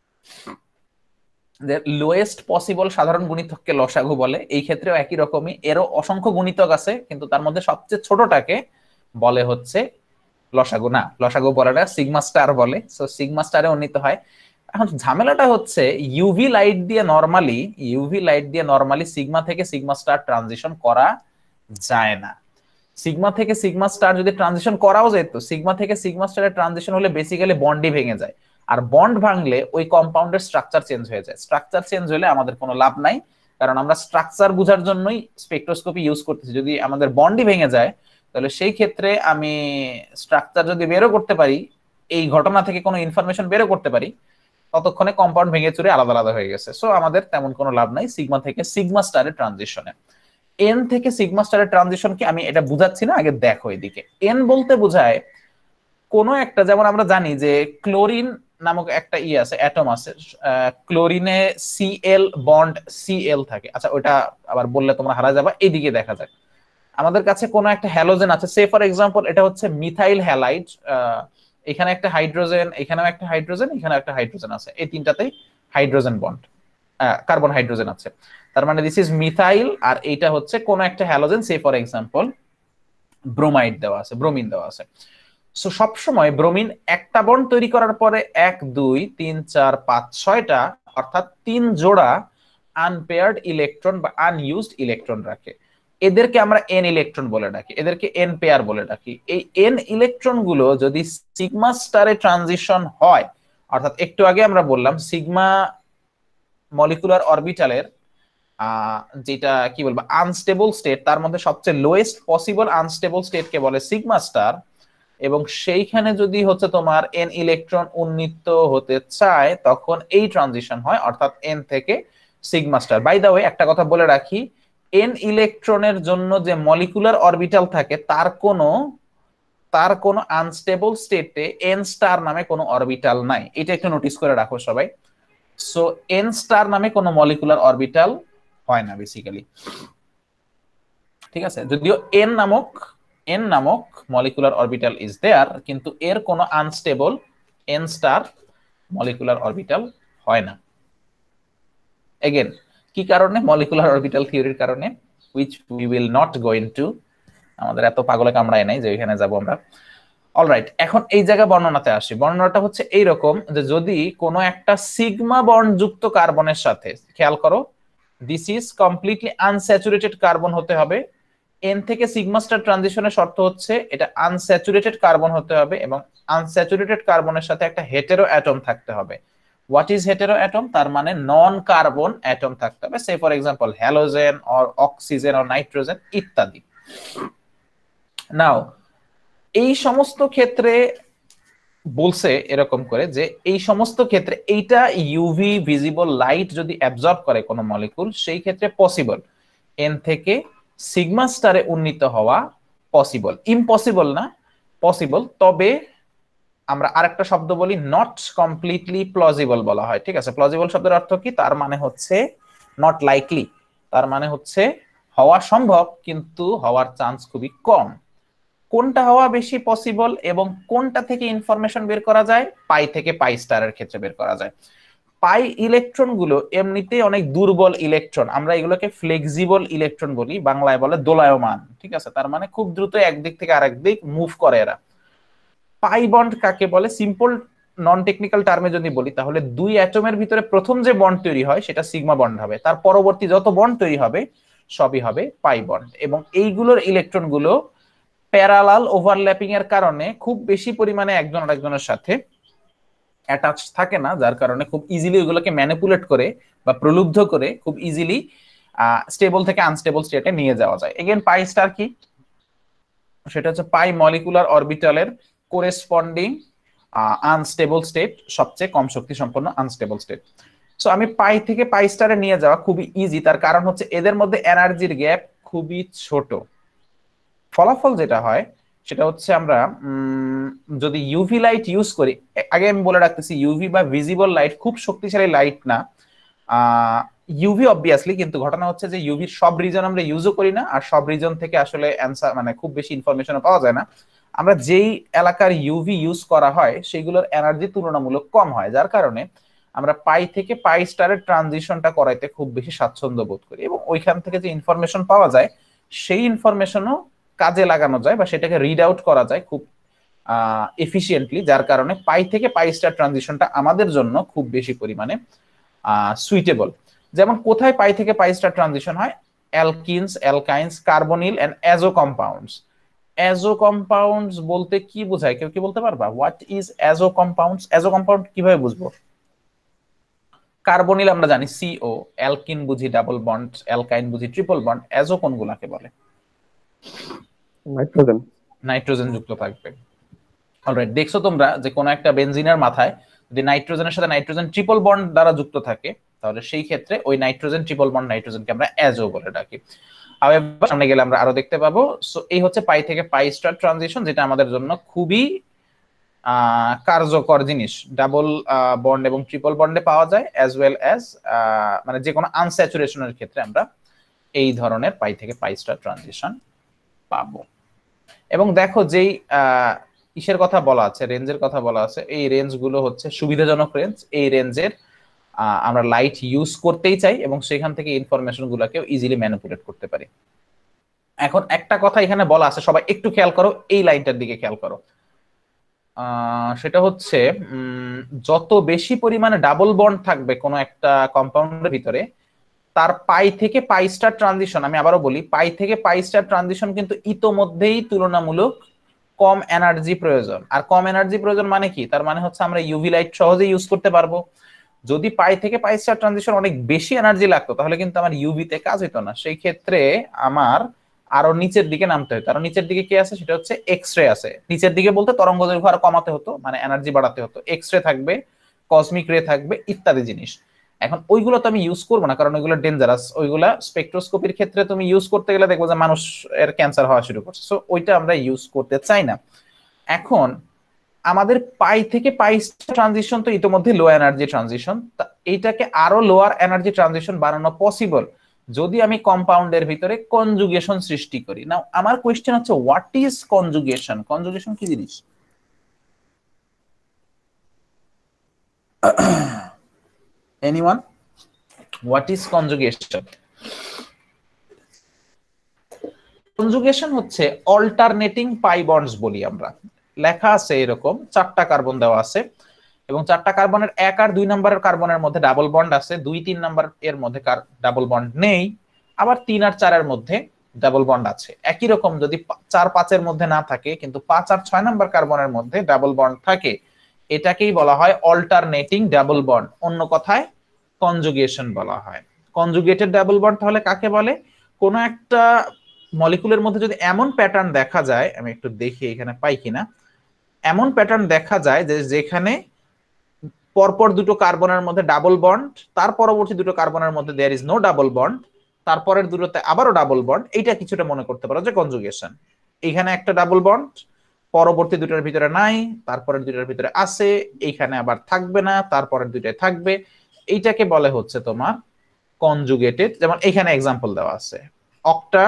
যে লোয়েস্ট পসিবল সাধারণ গুণিতককে লসাগু বলে, এই ক্ষেত্রেও একই রকমই, এরও অসংখ্য গুণিতক আছে কিন্তু তার মধ্যে সবচেয়ে ছোটটাকে বলে হচ্ছে লসাগু। না, লসাগু বলে না, সিগমা স্টার বলে। সো সিগমা স্টারে উন্নীত হয়। এখন ঝামেলাটা হচ্ছে ইউভি লাইট দিয়ে নরমালি ইউভি লাইট দিয়ে নরমালি সিগমা থেকে সিগমা স্টার ট্রানজিশন করা যায় না। সিগমা থেকে সিগমা স্টার যদি ট্রানজিশন করাও যেত, সিগমা থেকে সিগমা স্টারের ট্রানজিশন হলে বেসিক্যালি বন্ডই ভেঙে যায়, আর বন্ড ভাঙলে ওই কম্পাউন্ডের স্ট্রাকচার চেঞ্জ হয়ে যায়। স্ট্রাকচার চেঞ্জ হলে আমাদের কোনো লাভ নাই, কারণ আমরা স্ট্রাকচার বোঝার জন্যই স্পেকট্রোস্কোপি ইউজ করতেছি। যদি আমাদের বন্ডই ভেঙে যায় তাহলে সেই ক্ষেত্রে আমি স্ট্রাকচার যদি বেরো করতে পারি, এই ঘটনা থেকে কোনো ইনফরমেশন বেরো করতে পারি, ততক্ষণে কম্পাউন্ড ভেঙে চুরে আলাদা আলাদা হয়ে গেছে। সো আমাদের তেমন কোনো লাভ নাই সিগমা থেকে সিগমা স্টারের ট্রানজিশনে। এন থেকে সিগমা স্টারের ট্রানজিশন কি আমি এটা বুঝাচ্ছি না, আগে দেখো এদিকে। এন বলতে বোঝায় কোন একটা, যেমন আমরা জানি যে ক্লোরিন নামক একটা ই আছে, অ্যাটম আছে, ক্লোরিনে সিএল বন্ড সিএল থাকে। আচ্ছা, ওটা আবার বললে তোমরা হারা যাবা। এইদিকে দেখা যায় আমাদের কাছে কোনো একটা হ্যালোজেন আছে, সে ফর এক্সাম্পল এটা হচ্ছে মিথাইল হ্যালাইড, এখানে একটা হাইড্রোজেন, এখানেও একটা হাইড্রোজেন, এখানেও একটা হাইড্রোজেন আছে, এই তিনটাতেই হাইড্রোজেন বন্ড, কার্বন হাইড্রোজেন আছে। তার মানে দিস ইজ মিথাইল, আর এইটা হচ্ছে কোন একটা halogen, say for example bromide দেওয়া আছে, ব্রোমিন দেওয়া আছে। সো সবসময় ব্রোমিন একটা বন্ড তৈরি করার পরে এক দুই তিন চার পাঁচ ছয়টা অর্থাৎ তিন জোড়া আনপেয়ার্ড ইলেকট্রন বা আনইউজড ইলেকট্রন রাখে, এদেরকে আমরা এন ইলেকট্রন বলে ডাকি, এদেরকে এন পেয়ার বলে ডাকি। এই এন ইলেকট্রন গুলো যদি সিগমা স্টারে ট্রানজিশন হয়, অর্থাৎ একটু আগে আমরা বললাম সিগমা মলিকুলার অরবিটালের যেটা কি বলবো আনস্টেবল স্টেট, তার মধ্যে সবচেয়ে লোয়েস্ট পসিবল আনস্টেবল স্টেটকে বলে সিগমা স্টার, এবং সেইখানে যদি হচ্ছে তোমার এন ইলেকট্রন উন্নীত হতে চায় তখন এই ট্রানজিশন হয়, অর্থাৎ এন থেকে sigma star. By the way একটা কথা বলে রাখি, এন ইলেকট্রনের জন্য যে মলিকুলার অরবিটাল থাকে তার কোনো তার কোনো আনস্টেবল স্টেটে এন স্টার নামে কোনো অরবিটাল নাই, এটা একটু নোটিস করে রাখো সবাই। সো এন স্টার নামে কোনো মলিকুলার অরবিটাল হয় না বেসিক্যালি, ঠিক আছে। যদিও এন নামক এন নামক মলিকুলার অরবিটাল ইজ দেয়ার, কিন্তু এর কোনো unstable n star molecular orbital হয় না। এগেন কি কারণে? মলিকুলার অরবিটাল থিওরির কারণে, which we will not go into, আমাদের এত পাগলে কামড়ায় নাই যে ওইখানে যাব আমরা। অলরাইট, এখন এই জায়গা বর্ণনাতে আসি। বর্ণনাটা হচ্ছে এইরকম যে যদি কোনো একটা সিগমা বন্ড যুক্ত কার্বনের সাথে, খেয়াল করো this is completely unsaturated carbon হতে হবে, এন থেকে সিগমা স্টার ট্রানজিশনের শর্ত হচ্ছে এটা আনস্যাচুরেটেড কার্বন হতে হবে এবং আনস্যাচুরেটেড কার্বনের সাথে একটা হেটেরো অ্যাটম থাকতে হবে। What is hetero atom? তার মানে নন কার্বন অ্যাটম থাকতে হবে, say for example halogen or oxygen or nitrogen ইত্যাদি। নাও এই সমস্ত ক্ষেত্রে বলছে এরকম করে যে এই সমস্ত ক্ষেত্রে এইটা ইউভি ভিজিবল লাইট যদি অ্যাবজর্ব করে কোনো মলিকুল, সেই ক্ষেত্রে পসিবল এন থেকে সিগমা স্টারে উন্নীত হওয়া পসিবল, ইম্পসিবল না, পসিবল। তবে আমরা আরেকটা শব্দ বলি নট কমপ্লিটলি প্লজিবল বলা হয়, ঠিক আছে। প্লজিবল শব্দের অর্থ কি? তার মানে হচ্ছে নট লাইকলি, তার মানে হচ্ছে হওয়া সম্ভব কিন্তু হওয়ার চান্স খুবই কম। কোনটা হওয়া বেশি পসিবল এবং কোনটা থেকে ইনফরমেশন বের করা যায়? পাই থেকে পাই স্টারের ক্ষেত্রে বের করা যায়। পাই ইলেকট্রন গুলো এমনিতেই অনেক দুর্বল ইলেকট্রন, আমরা এগুলোকে ফ্লেক্সিবল ইলেকট্রন বলি, বাংলায় বলে দোলায়মান, ঠিক আছে। তার মানে খুব দ্রুত একদিক থেকে আরেক দিক মুভ করে এরা। পাই বন্ড কাকে বলে? সিম্পল নন টেকনিক্যাল টার্মে যদি বলি তাহলে দুই অ্যাটমের ভিতরে প্রথম যে বন্ড তৈরি হয় সেটা সিগমা বন্ড হবে, তার পরবর্তী যত বন্ড তৈরি হবে সবই হবে পাই বন্ড। এবং এইগুলোর ইলেকট্রন গুলো প্যারালাল ওভারল্যাপিং এর কারণে খুব বেশি পরিমাণে একজন আরেকজনের সাথে অ্যাটাচ থাকে না, যার কারণে খুব ইজিলি ওগুলোকে ম্যানিপুলেট করে বা প্রলুব্ধ করে খুব ইজিলি স্টেবল থেকে আনস্টেবল স্টেটে নিয়ে যাওয়া যায়। এগেন পাই স্টার কি? সেটা হচ্ছে পাই মলিকুলার অরবিটালের কোরেসপন্ডিং আনস্টেবল স্টেট, সবচেয়ে কম শক্তি সম্পন্ন আনস্টেবল স্টেট। সো আমি পাই থেকে পাই স্টারে নিয়ে যাওয়া খুবই ইজি, তার কারণ হচ্ছে এদের মধ্যে এনার্জির গ্যাপ খুবই ছোট। ফলাফল যেটা হয় সেটা হচ্ছে আমরা যদি ইউভি লাইট ইউজ করি, আগে আমি বলে রাখতেছি ইউভি বা ভিজিবল লাইট খুব শক্তিশালী লাইট না, ইউভি অবভিয়াসলি, কিন্তু ঘটনা হচ্ছে যে ইউভির সব রিজন আমরা ইউজও করি না, আর সব রিজন থেকে আসলে অ্যান্সার মানে খুব বেশি ইনফরমেশন পাওয়া যায় না। আমরা যেই এলাকার ইউভি ইউজ করা হয় সেগুলোর এনার্জি তুলনামূলক কম হয়, যার কারণে আমরা পাই থেকে পাই স্টারের ট্রানজিশনটা করাইতে খুব বেশি স্বাচ্ছন্দ্য বোধ করি, এবং ওইখান থেকে যে ইনফরমেশন পাওয়া যায় সেই ইনফরমেশনও কাজে লাগানো যায় বা সেটাকে রিড আউট করা যায় খুব এফিশিয়েন্টলি, যার কারণে পাই থেকে পাই স্টার ট্রানজিশনটা আমাদের জন্য খুব বেশি পরিমাণে সুইটেবল। যেমন কোথায় পাই থেকে পাই স্টার ট্রানজিশন হয়? Alkenes, alkynes, carbonyl and azo compounds. Azo compounds বলতে কি বোঝায়? কেউ কি বলতে পারবা? What is azo compounds? Azo compound কিভাবে বুঝবো? কার্বনিল আমরা জানি সিও, অ্যালকিন বুঝি ডাবল বন্ড, অ্যালকাইন বুঝি ট্রিপল বন্ড, অ্যাজো কোনগুলাকে বলে? নাইট্রোজেন, নাইট্রোজেন যুক্ত থাকবে। অলরাইট, দেখছো তোমরা যে কোন একটা বেনজিনের মাথায় যদি নাইট্রোজেনের সাথে নাইট্রোজেন ট্রিপল বন্ড দ্বারা যুক্ত থাকে তাহলে সেই ক্ষেত্রে ওই নাইট্রোজেন ট্রিপল বন্ড নাইট্রোজেনকে আমরা অ্যাজো বলে ডাকি। হাউএভার সামনে গেলে আমরা আরো দেখতে পাবো। সো এই হচ্ছে পাই থেকে পাই স্টার ট্রানজিশন, যেটা আমাদের জন্য খুবই কার্যকর জিনিস। ডাবল বন্ড এবং ট্রিপল বন্ডে পাওয়া যায়, অ্যাজ ওয়েল অ্যাজ মানে যে কোনো আনস্যাচুরেশনের ক্ষেত্রে আমরা এই ধরনের পাই থেকে পাই স্টার ট্রানজিশন পাবো। এবং দেখো যেই ইসের কথা বলা আছে, রেঞ্জের কথা বলা আছে, এই রেঞ্জ গুলো হচ্ছে সুবিধাজনক রেঞ্জ। এই রেঞ্জের আমরা লাইট ইউজ করতেই চাই এবং সেখান থেকে ইনফরমেশন গুলোকে ইজিলি ম্যানিপুলেট করতে পারি। এখন একটা কথা এখানে বলা আছে, সবাই একটু খেয়াল করো, এই লাইনটার দিকে খেয়াল করো। সেটা হচ্ছে যত বেশি পরিমাণে ডাবল বন্ড থাকবে কোনো একটা কম্পাউন্ডের ভিতরে তার পাই থেকে পাই স্টার ট্রানজিশন, আমি আবারও বলি, পাই থেকে পাই স্টার ট্রানজিশন কিন্তু ইতোমধ্যেই তুলনামূলক কম এনার্জি প্রয়োজন। আর কম এনার্জি প্রয়োজন মানে কি? তার মানে হচ্ছে আমরা ইউভি লাইট সহজেই ইউজ করতে পারবো। যদি পাই থেকে পাই স্টার ট্রানজিশন অনেক বেশি এনার্জি লাগতো তাহলে কিন্তু আমার ইউভি তে কাজ হতো না, সেই ক্ষেত্রে আমার আরো নিচের দিকে নামতে হতো। আরো নিচের দিকে কি আছে? সেটা হচ্ছে এক্স রে আছে। নিচের দিকে বলতে তরঙ্গ দৈর্ঘ্য আরো কমাতে হতো, মানে এনার্জি বাড়াতে হতো। এক্স রে থাকবে, কসমিক রে থাকবে, ইত্যাদি জিনিস। এখন ওইগুলো তো আমি ইউজ করবো না, কারণ ওইগুলো ডেঞ্জারাস। ওইগুলা স্পেকট্রোস্কোপির ক্ষেত্রে তুমি ইউজ করতে গেলে দেখবো যে মানুষ এর ক্যান্সার হওয়া শুরু করছে, সো ওইটা আমরা ইউজ করতে চাই না। এখন আমাদের পাই থেকে পাই ট্রানজিশন তো ইতিমধ্যে লো এনার্জি ট্রানজিশন, এইটাকে আরো লোয়ার এনার্জি ট্রানজিশন বানানো পসিবল যদি আমি কম্পাউন্ডের ভিতরে কনজুগেশন সৃষ্টি করি। নাও আমার কোয়েশ্চেন হচ্ছে, হোয়াট ইজ কনজুগেশন? কনজুগেশন কি জিনিস? Anyone, what is conjugation? Conjugation হচ্ছে অল্টারনেটিং পাই বন্ডস বলি আমরা। লেখা আছে এরকম, চারটা কার্বন দেওয়া আছে এবং চারটা কার্বনের এক আর দুই নম্বরের কার্বনের মধ্যে ডাবল বন্ড আছে, দুই তিন নম্বর এর মধ্যে ডাবল বন্ড নেই, আবার তিন আর চারের মধ্যে ডাবল বন্ড আছে। একই রকম যদি চার পাঁচের মধ্যে না থাকে কিন্তু পাঁচ আর ছয় নম্বর কার্বনের মধ্যে ডাবল বন্ড থাকে, এটাকেই বলা হয় অল্টারনেটিং ডাবল বন্ড, অন্য কথায় কনজুগেশন বলা হয়। কনজুগেটেড ডাবল বন্ড তাহলে কাকে বলে? কোন একটা মলিকুলের মধ্যে যদি এমন প্যাটার্ন দেখা যায়, আমি একটু দেখি এখানে পাই কিনা, এমন প্যাটার্ন দেখা যায় যে যেখানে পরপর দুটো কার্বনের মধ্যে ডাবল বন্ড, তার পরবর্তী দুটো কার্বনের মধ্যে there is no double bond, তারপরের দুটোতে আবারও ডাবল বন্ড, এইটা কিছুটা মনে করতে পারো যে কনজুগেশন। এখানে একটা ডাবল বন্ড, পরবর্তী দুটোর ভিতরে নাই, তারপরের দুটোর ভিতরে আছে, এইখানে আবার থাকবে না, তারপরের দুটোয় থাকবে, এইটাকে বলে হচ্ছে তোমার কনজুগেটেড। যেমন এখানে এক্সাম্পল দেওয়া আছে, অক্টা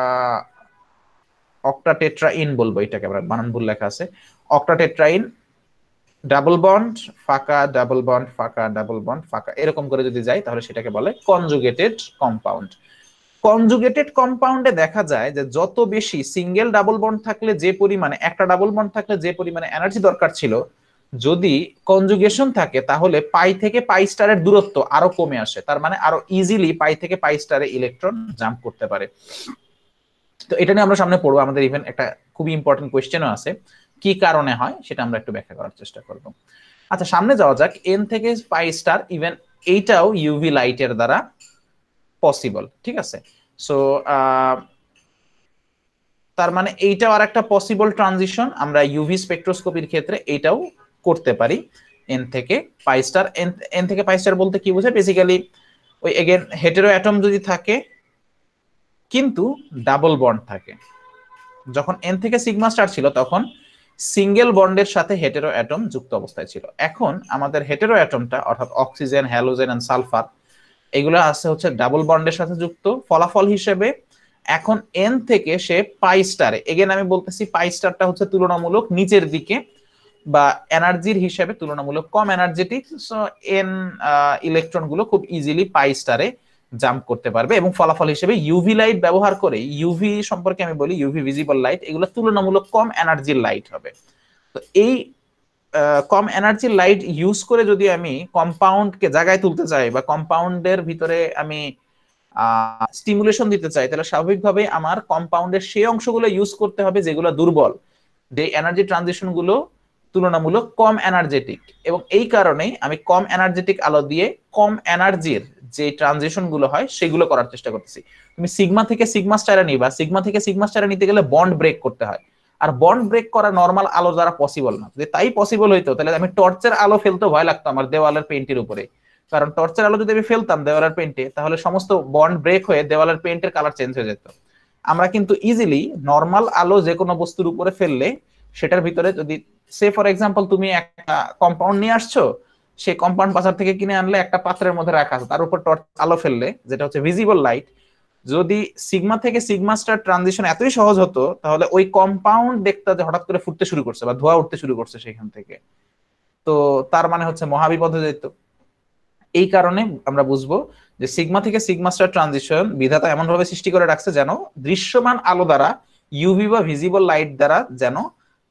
অক্টাটেট্রাইন বলবো এটাকে, আমরা বানান ভুল লেখা আছে, অক্টাটেট্রাইন, ডাবল বন্ড ফাঁকা, ডাবল বন্ড ফাঁকা, ডাবল বন্ড ফাঁকা, এরকম করে যদি যাই তাহলে সেটাকে বলে কনজুগেটেড কম্পাউন্ড। কনজুগেটেড কম্পাউন্ডে দেখা যায় যে যত বেশি সিঙ্গেল ডাবল বন্ড থাকলে যে পরিমাণে, একটা ডাবল বন্ড থাকলে যে পরিমাণে এনার্জি দরকার ছিল, যদি কনজুগেশন থাকে তাহলে পাই থেকে পাই স্টারের দূরত্ব আরো কমে আসে, তার মানে আরো ইজিলি পাই থেকে পাই স্টারে ইলেকট্রন জাম্প করতে পারে। তো এটা নিয়ে আমরা সামনে পড়বো, আমাদের ইভেন একটা খুবই ইম্পর্টেন্ট কোয়েশ্চেনও আছে, কি কারণে হয় সেটা আমরা একটু ব্যাখ্যা করার চেষ্টা করব। আচ্ছা, সামনে যাওয়া যাক। এন থেকে পাই স্টার, ইভেন এইটাও ইউভি লাইটের দ্বারা পসিবল, ঠিক আছে? সো তার মানে এইটাও আর একটা পসিবল ট্রানজিশন, আমরা ইউভি স্পেকট্রোস্কোপির ক্ষেত্রে এইটাও করতে পারি। এন থেকে পাই স্টার, এন থেকে পাই স্টার বলতে কি বোঝায়? বেসিক্যালি ওই এগেন হেটেরো অ্যাটম যদি থাকে কিন্তু ডাবল বন্ড থাকে। যখন এন থেকে সিগমা স্টার ছিল তখন সিঙ্গেল বন্ডের সাথে হেটেরো অ্যাটম যুক্ত অবস্থায় ছিল। এখন আমাদের হেটেরো অ্যাটমটা অর্থাৎ অক্সিজেন, হ্যালোজেন এন্ড সালফার, এগুলো আছে হচ্ছে ডাবল বন্ডের সাথে যুক্ত। ফলাফল হিসেবে এখন এন থেকে সে পাই স্টারে, এগেন আমি বলতেছি পাই স্টারটা হচ্ছে তুলনামূলক নিচের দিকে বা এনার্জির হিসেবে তুলনামূলক কম এনার্জেটিক, সো এন ইলেকট্রন গুলো খুব ইজিলি পাই স্টারে জাম্প করতে পারবে। এবং ফলাফল হিসেবে ইউভি লাইট ব্যবহার করে, ইউভি সম্পর্কে আমি বলি, ইউভি ভিজিবল লাইট, এগুলো তুলনামূলক কম এনার্জির লাইট হবে। তো এই কম এনার্জি লাইট ইউজ করে যদি আমি কম্পাউন্ডকে জায়গায় তুলতে চাই বা কম্পাউন্ডের ভিতরে আমি স্টিমুলেশন দিতে চাই, তাহলে স্বাভাবিকভাবে আমার কম্পাউন্ডের সেই অংশগুলো ইউজ করতে হবে যেগুলো দুর্বল, যে এনার্জি ট্রানজিশন গুলো তুলনামূলক কম এনার্জেটিক। এবং এই কারণেই আমি কম এনার্জেটিক আলো দিয়ে কম এনার্জির যে ট্রানজিশন গুলো হয় সেগুলো করার চেষ্টা করতেছি। তুমি সিগমা থেকে সিগমা স্টারে নিবা, সিগমা থেকে সিগমা স্টারে নিতে গেলে বন্ড ব্রেক করতে হয়, আর বন্ড ব্রেক করা নরমাল আলো দ্বারা পসিবল না। যদি তাই পসিবল হইতো তাহলে আমি টর্চের আলো ফেলতে ভয় লাগতো আমার দেওয়ালের পেইন্টের উপরে, কারণ টর্চের আলো যদি আমি ফেলতাম দেওয়ালের পেইন্টে তাহলে সমস্ত বন্ড ব্রেক হয়ে দেওয়ালের পেইন্টের কালার চেঞ্জ হয়ে যেত। আমরা কিন্তু ইজিলি নরমাল আলো যে কোনো বস্তুর উপরে ফেললে সেটার ভিতরে, যদি সে ফর এক্সাম্পল তুমি একটা কম্পাউন্ড নিয়ে আসছো, সেই কম্পাউন্ড বাজার থেকে কিনে আনলে একটা পাত্রের মধ্যে রাখা আছে, তার উপর টর্চ আলো ফেললে যেটা হচ্ছে ভিজিবল লাইট, যদি সিগমা থেকে সিগমা স্টার ট্রানজিশন এতই সহজ হতো তাহলে ওই কম্পাউন্ড দেখতে যে হঠাৎ করে ফুটতে শুরু করছে বা ধোঁয়া উঠতে শুরু করছে সেখান থেকে, তো তার মানে হচ্ছে মহাবিপদ হয়ে যেত। এই কারণে আমরা বুঝবো যে সিগমা থেকে সিগমা স্টার ট্রানজিশন বিধাতা এমন ভাবে সৃষ্টি করে রাখছে যেন দৃশ্যমান আলো দ্বারা, ইউভি বা ভিজিবল লাইট দ্বারা যেন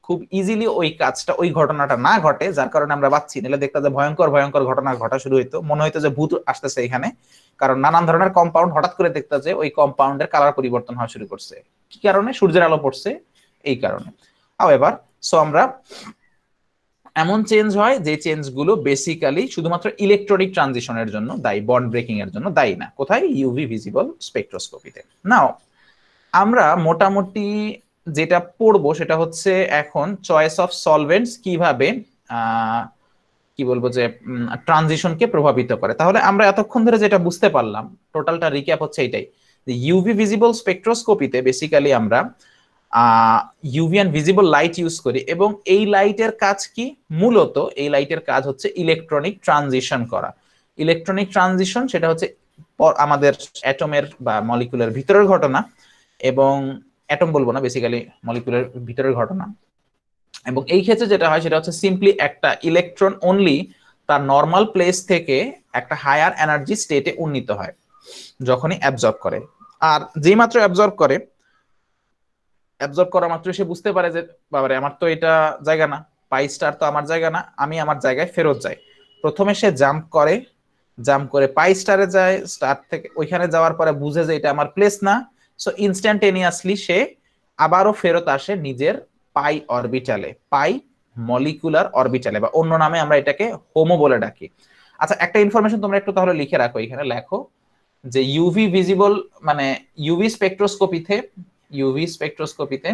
খুব ইজিলি ওই কাজটা ওই ঘটনাটা না ঘটে, যার কারণে আমরা বাঁচছি। নাহলে দেখতে যে ভয়ঙ্কর ভয়ঙ্কর ঘটনা ঘটা শুরু হইতো, মনে হইতো যে ভূত আসতেছে এখানে, কারণ নানান ধরনের কম্পাউন্ড হঠাৎ করে দেখতে যে ওই কম্পাউন্ডের কালার পরিবর্তন হওয়া শুরু করছে। কি কারণে? সূর্যের আলো পড়ছে এই কারণে। হাউএভার, সো আমরা এমন চেঞ্জ হয় যে চেঞ্জ গুলো বেসিক্যালি শুধুমাত্র ইলেকট্রনিক ট্রানজিশনের জন্য দায়ী, বন্ড ব্রেকিং এর জন্য দায়ী না। কোথায়? UV visible স্পেকট্রোস্কোপিতে। নাও আমরা মোটামুটি যেটা পড়বো সেটা হচ্ছে এখন চয়েস অফ সলভেন্টস কিভাবে আহ কি বলবো যে ট্রানজিশনকে প্রভাবিত করে। তাহলে আমরা এতক্ষণ ধরে যেটা বুঝতে পারলাম, টোটালটা রিক্যাপ হচ্ছে এইটাই, ইউভি ভিজিবল স্পেকট্রোস্কোপিতে বেসিক্যালি আমরা UV and visible light use করি, এবং এই লাইটের কাজ কি? মূলত এই লাইটের কাজ হচ্ছে ইলেকট্রনিক ট্রানজিশন করা। ইলেকট্রনিক ট্রানজিশন সেটা হচ্ছে আমাদের অ্যাটমের বা মলিকুলের ভিতরের ঘটনা, এবং অ্যাটম বলবো না, বেসিক্যালি মলিকুলের ভিতরের ঘটনা। এবং এই ক্ষেত্রে যেটা হয় সেটা হচ্ছে সিম্পলি একটা ইলেকট্রন অনলি তার নর্মাল প্লেস থেকে একটা হায়ার এনার্জি স্টেটে উন্নীত হয় যখনই অ্যাবজর্ব করে। আর যেই মাত্র অ্যাবজর্ব করে, অ্যাবজর্ব করা মাত্র সে বুঝতে পারে যে বাবারে আমার তো এটা জায়গা না, পাই স্টার তো আমার জায়গা না, আমি আমার জায়গায় ফেরত যাই। প্রথমে সে জাম্প করে, জাম্প করে পাই স্টারে যায়, স্টার থেকে ওইখানে যাওয়ার পরে বুঝে যে এটা আমার প্লেস না, সো ইনস্ট্যান্টেনিয়াসলি সে আবারও ফেরত আসে নিজের পাই অরবিটালে, পাই মলিকুলার অরবিটালে, বা অন্য নামে আমরা এটাকে হোমো বলে ডাকি। আচ্ছা, একটা ইনফরমেশন তোমরা একটু তাহলে লিখে রাখো, এখানে লেখো যে ইউভি ভিজিবল মানে ইউভি স্পেকট্রোস্কোপিতে ইউভি স্পেকট্রোস্কোপিতে